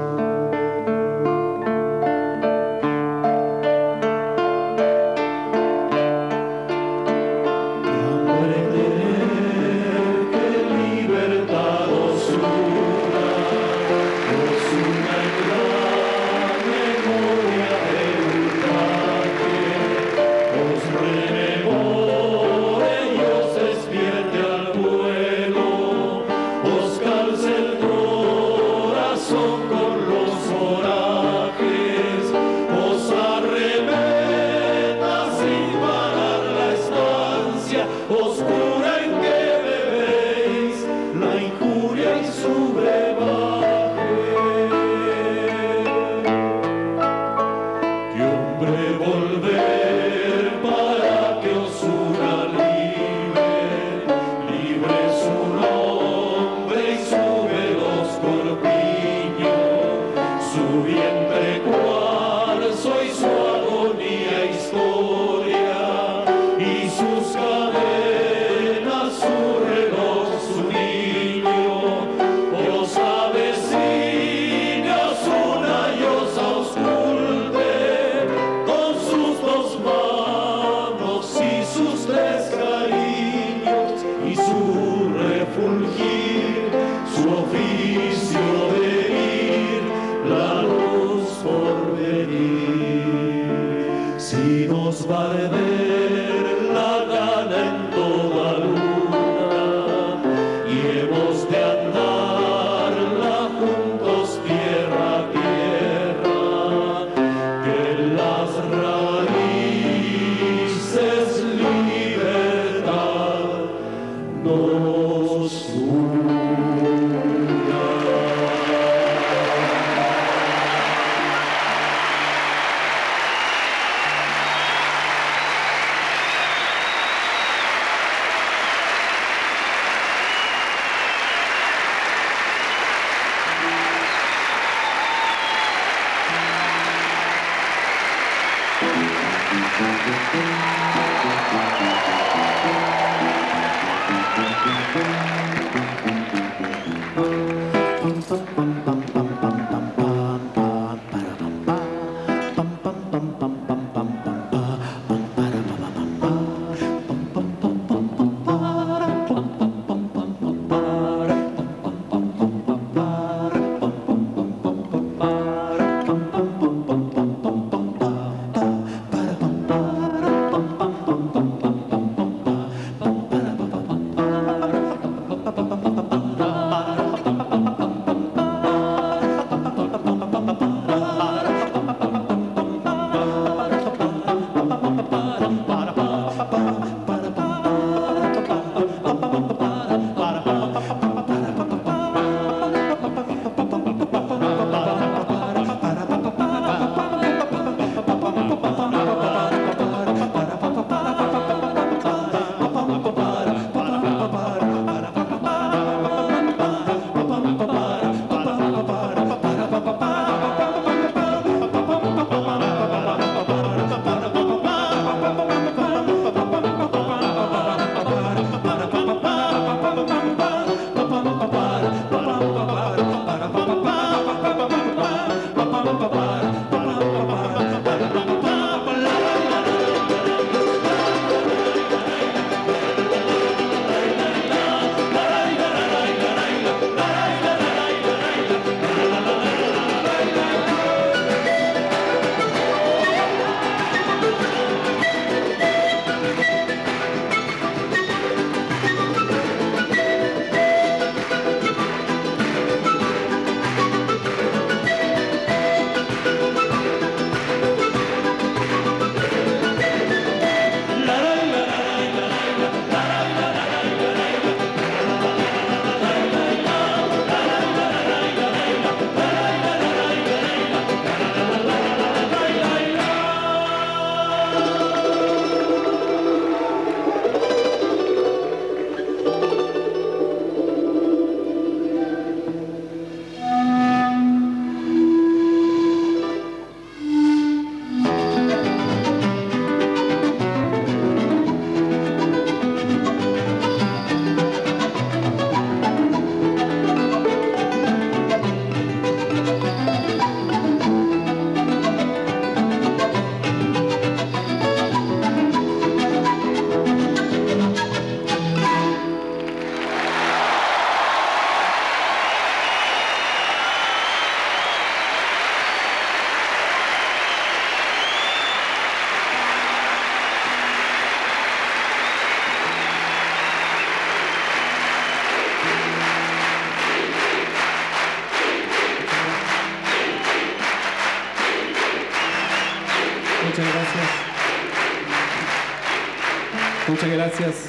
Muchas gracias.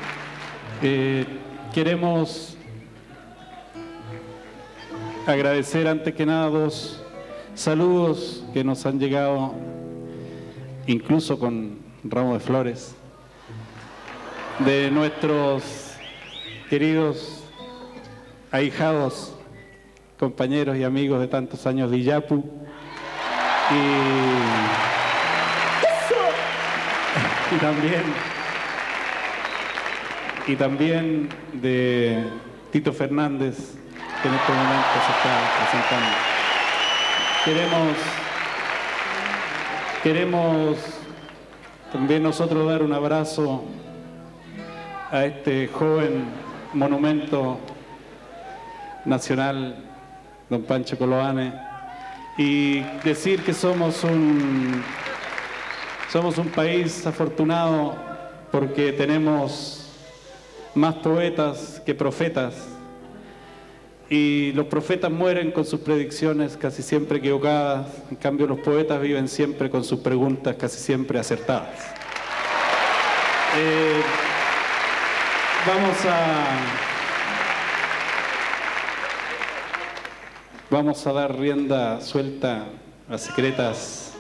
Queremos agradecer antes que nada dos saludos que nos han llegado, incluso con ramo de flores, de nuestros queridos ahijados, compañeros y amigos de tantos años de Iyapu. Y también de Tito Fernández, que en este momento se está presentando. Queremos también nosotros dar un abrazo a este joven monumento nacional, don Pancho Coloane, y decir que somos un país afortunado porque tenemos más poetas que profetas, y los profetas mueren con sus predicciones casi siempre equivocadas, en cambio los poetas viven siempre con sus preguntas casi siempre acertadas. Vamos a dar rienda suelta a secretas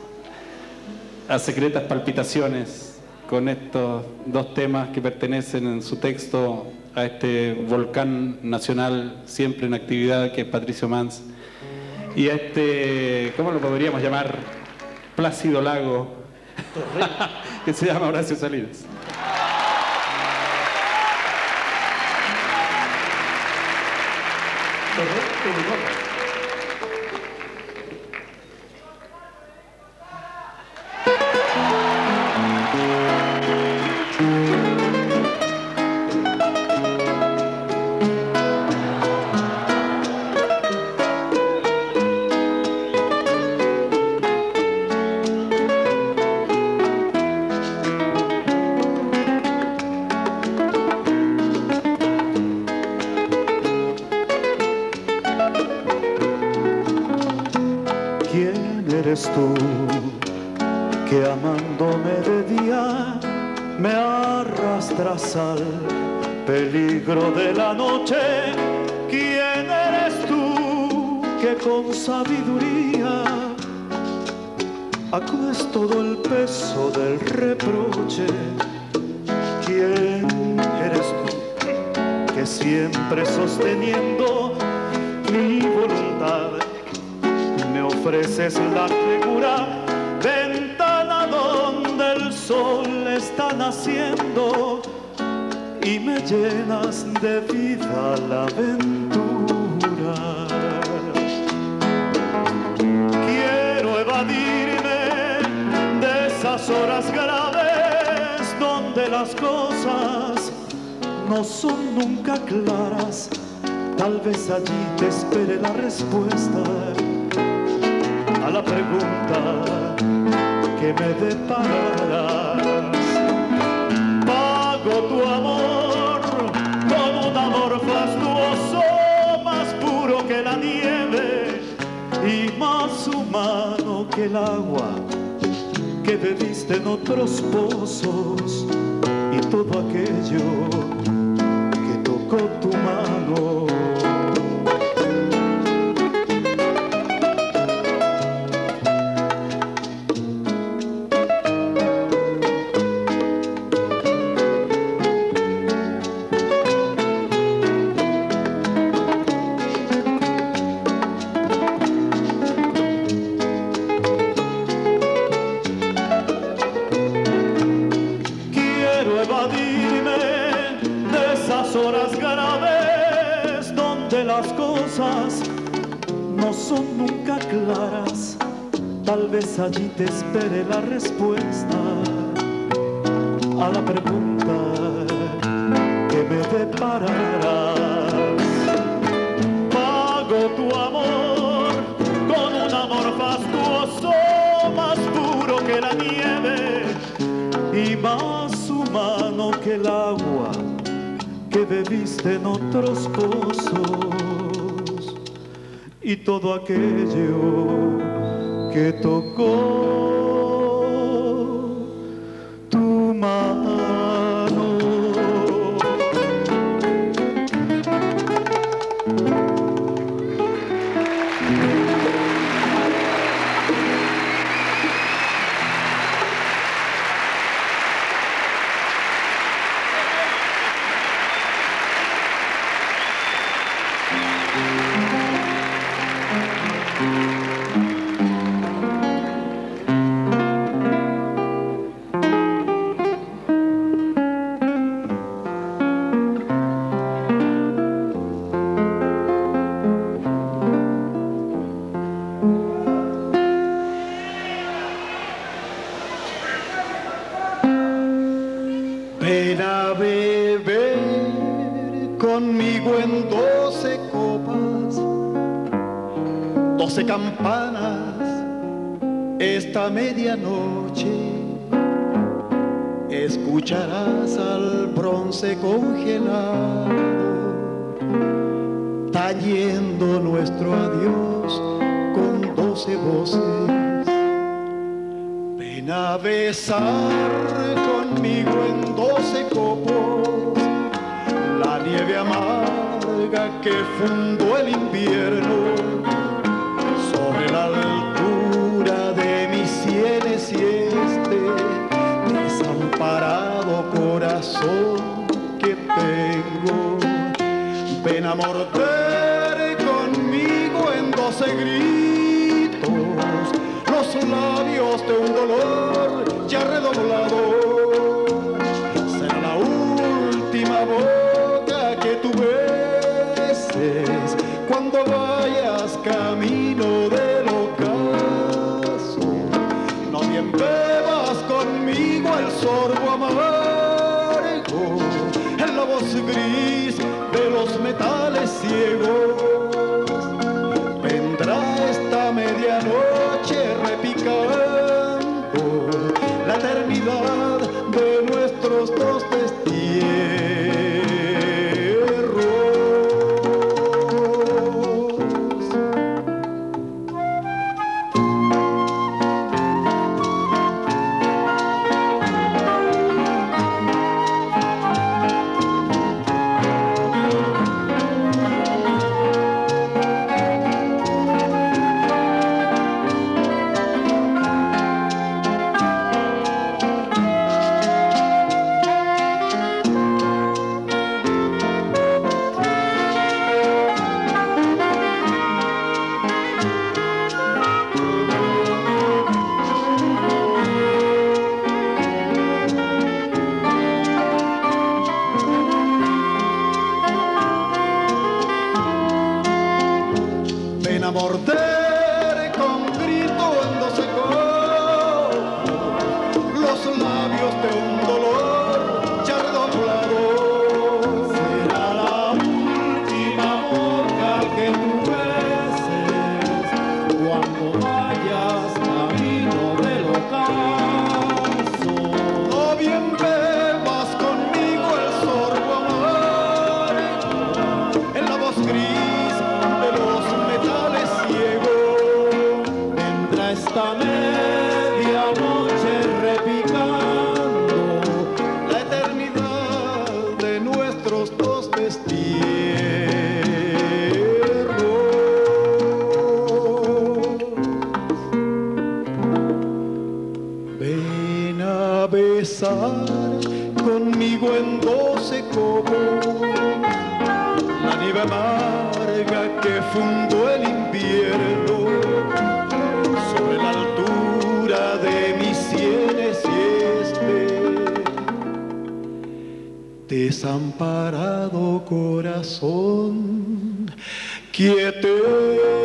palpitaciones con estos dos temas que pertenecen en su texto a este volcán nacional siempre en actividad, que es Patricio Mans, y a este, ¿cómo lo podríamos llamar? Plácido lago, que se llama Horacio Salinas. Eres tú que amándome de día me arrastras al peligro de la noche. ¿Quién eres tú que con sabiduría acudes todo el peso del reproche? ¿Quién eres tú que siempre sosteniendo mi voluntad me ofreces la figura, ventana donde el sol está naciendo, y me llenas de vida la aventura? Quiero evadirme de esas horas graves donde las cosas no son nunca claras. Tal vez allí te espere la respuesta a la pregunta que me depararás. Pago tu amor con un amor fastuoso, más puro que la nieve y más humano que el agua que bebiste en otros pozos, y todo aquello que tocó tu mano. No son nunca claras, tal vez allí te espere la respuesta a la pregunta que me depararás. Pago tu amor con un amor fastuoso, más puro que la nieve y más humano que el agua que bebiste en otros pozos, y todo aquello que tocó tu mano. Ven a beber conmigo en 12 copas, 12 campanas, esta medianoche. Escucharás al bronce congelado tañendo nuestro adiós con 12 voces. Ven a besar conmigo en 12 copos la nieve amarga que fundó el invierno sobre la altura de mis sienes y este desamparado corazón que tengo. Ven a morder conmigo en 12 gritos los labios de un dolor ya redoblado. Será la última boca que tú beses cuando vayas camino del ocaso. No bien bebas conmigo el sorbo amargo en la voz gris de los metales ciegos. Vendrá esta medianoche repicando la eternidad de nuestros dos destierros. Ven a morder con grito en 12 copos los labios de un dolor ya redoblado. Será la última boca que tú beses cuando vayas camino del ocaso. No bien bebas conmigo el sorbo amargo en la voz gris de los metales ciegos. Vendrá esta medianoche repicando la eternidad de nuestros dos destierros. Ven a besar conmigo en 12 copos la nieve amarga que fundó el invierno sobre la altura de mis sienes y este desamparado corazón que tengo.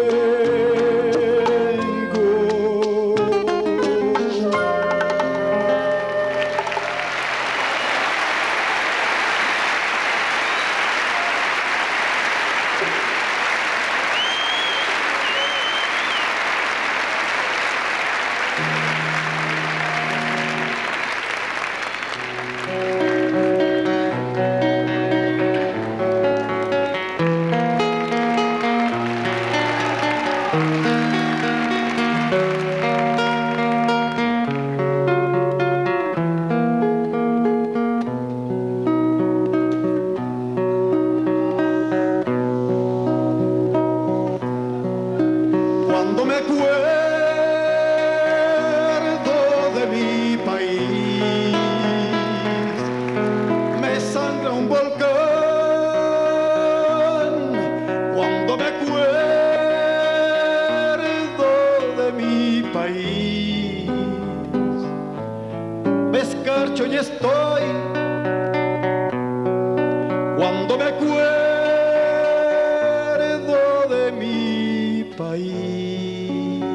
Cuando me acuerdo de mi país, me sangra un volcán. Cuando me acuerdo de mi país, me escarcho y estoy. Cuando me acuerdo de mi país,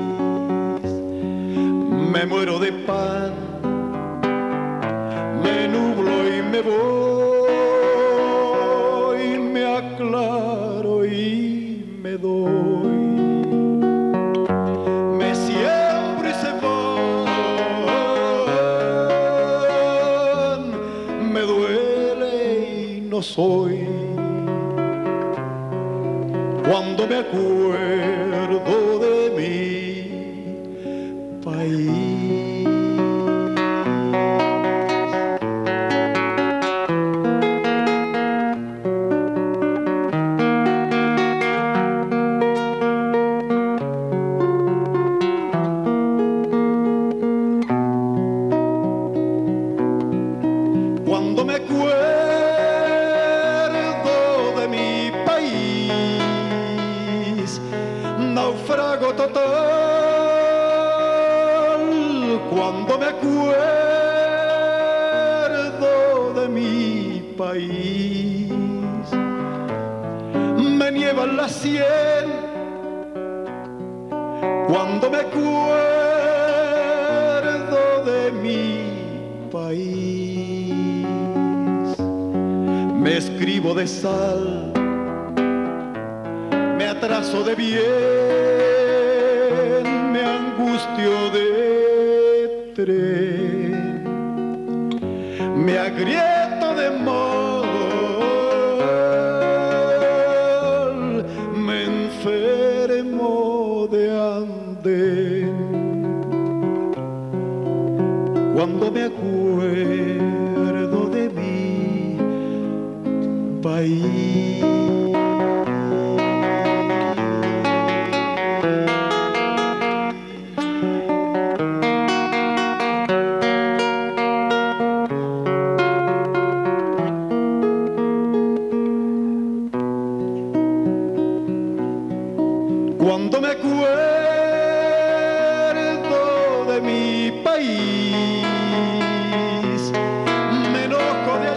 me muero de pan, me nublo y me voy, me aclaro y me doy. Me siembro y se van, me duele y no soy. Cuando me acuerdo de mi país. Cuando me acuerdo de mi país, naufrago total. Cuando me acuerdo de mi país, me nievan la sien. Cuando me acuerdo de mi país, me escribo de sal, me atraso de bien, me angustio de tren, me agrieto de mal, me enfermo de andén. Cuando me acuerdo de mi país. Cuando me acuerdo de mi país, me enojo de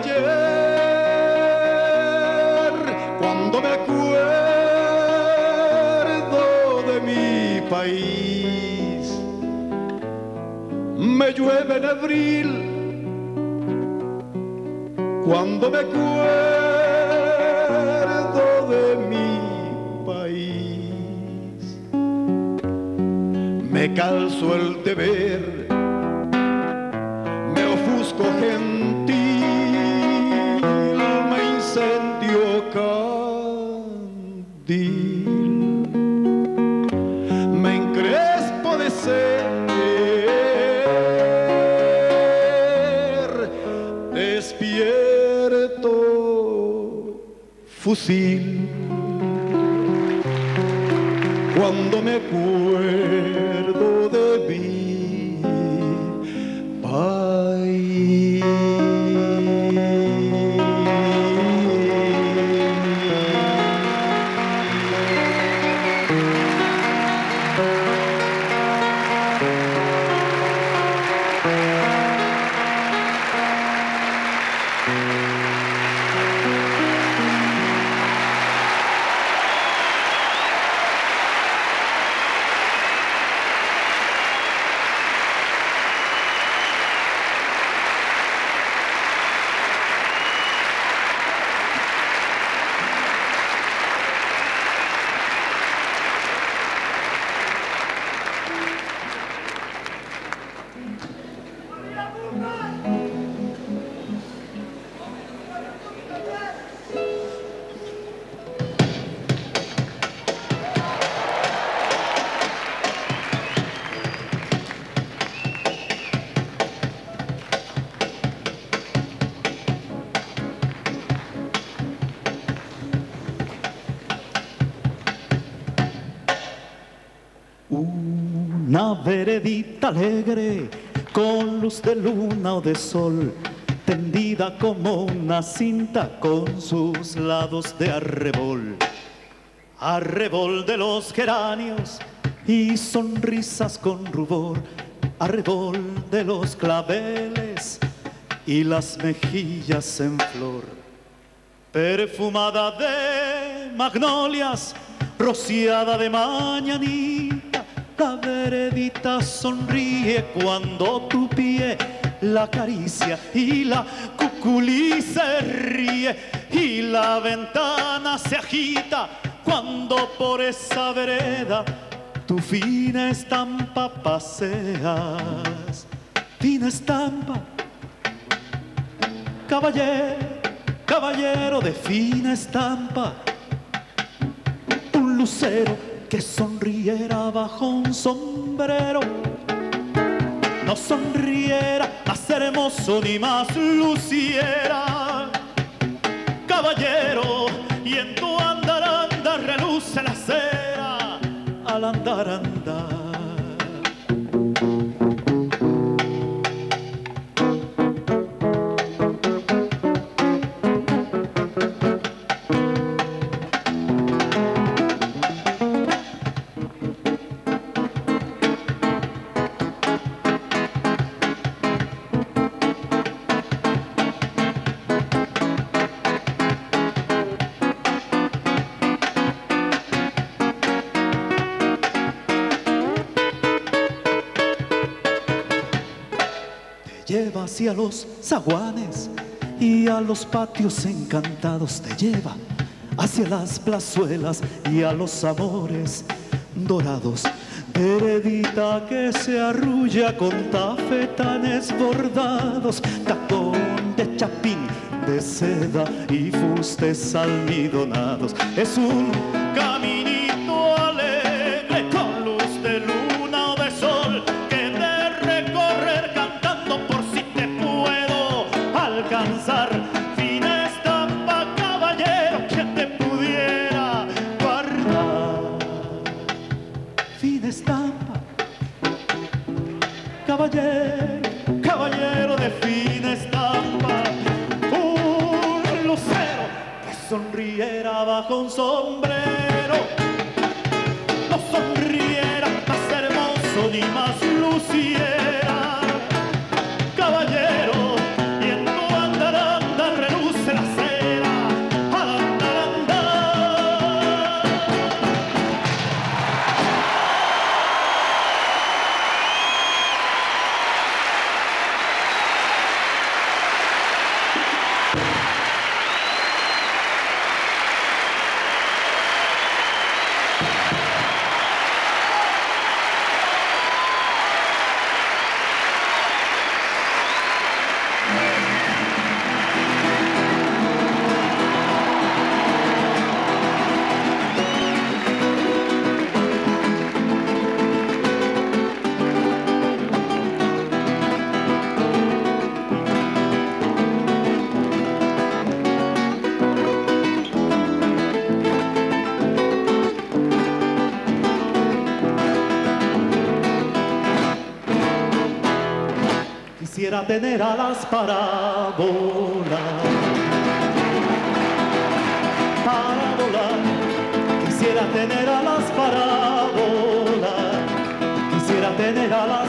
ayer. Cuando me acuerdo de mi país, me llueve en abril. Cuando me acuerdo de mi país, me calzo el deber, me ofusco gentil, me incendio candil, me encrespo de ser, despierto fusil. Cuando me acuerdo de mi país. Una veredita alegre con luz de luna o de sol, tendida como una cinta con sus lados de arrebol. Arrebol de los geranios y sonrisas con rubor, arrebol de los claveles y las mejillas en flor. Perfumada de magnolias, rociada de mañanita, la veredita sonríe cuando tu pie la acaricia y la cucú Chuculí se ríe y la ventana se agita cuando por esa vereda tu fina estampa paseas. Fina estampa, caballero de fina estampa, un lucero que sonriera bajo un sombrero, no sonriera más hermoso ni más luciera. Caballero, y en tu andar reluce la cera al andar. Lleva hacia los zaguanes y a los patios encantados, te lleva hacia las plazuelas y a los amores dorados. Heredita que se arrulla con tafetanes bordados, tacón de chapín de seda y fustes almidonados. Es un caminito alegre con luz de luna o de sol que de recorrer cantando por si te puedo alcanzar. Fina estampa, caballero, que te pudiera guardar. Fina estampa, caballero de fina estampa, un lucero que sonriera bajo un sombrero, no sonriera más hermoso ni más luciera. Caballero, y en tu andar reluce la cera al andar. Quisiera tener alas para volar, quisiera tener alas para volar, quisiera tener alas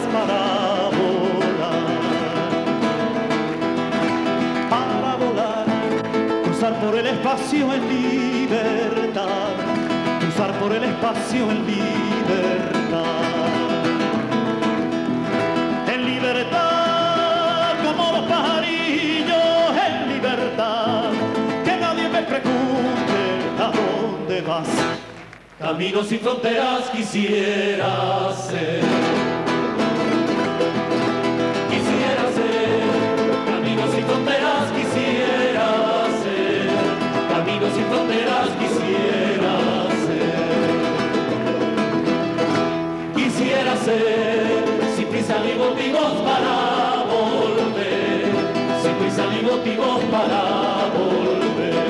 para volar, cruzar por el espacio en libertad, cruzar por el espacio en libertad, en libertad. Como los pajarillos en libertad, que nadie me pregunte a dónde vas. Caminos sin fronteras quisiera ser. Quisiera ser, caminos sin fronteras quisiera ser. Caminos sin fronteras quisiera ser. Quisiera ser, sin prisa ni motivos para ni motivos para volver.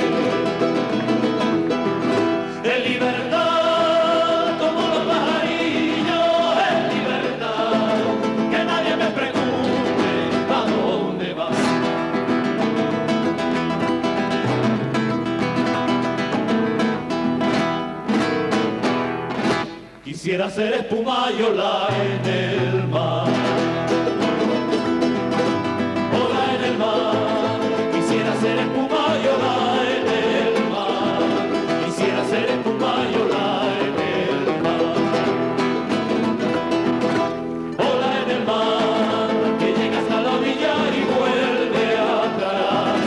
En libertad, como los pajarillos, en libertad, que nadie me pregunte a dónde vas. Quisiera ser espuma y ola en el mar. Quisiera ser espuma y ola en el mar. Quisiera ser espuma y ola en el mar. Ola en el mar, que llega hasta la orilla y vuelve atrás.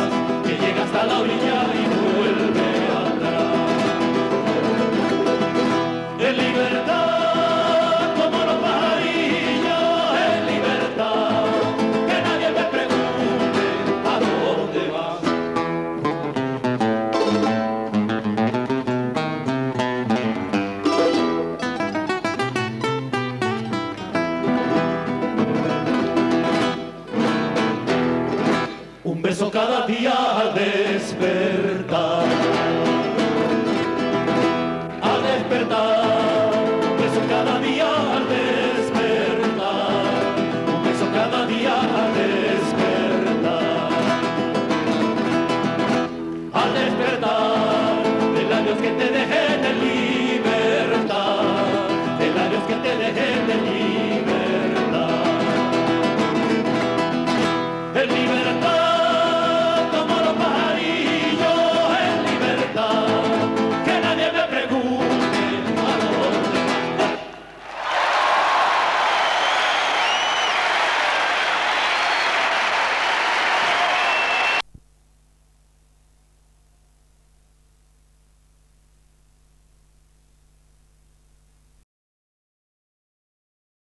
un beso cada día al despertar.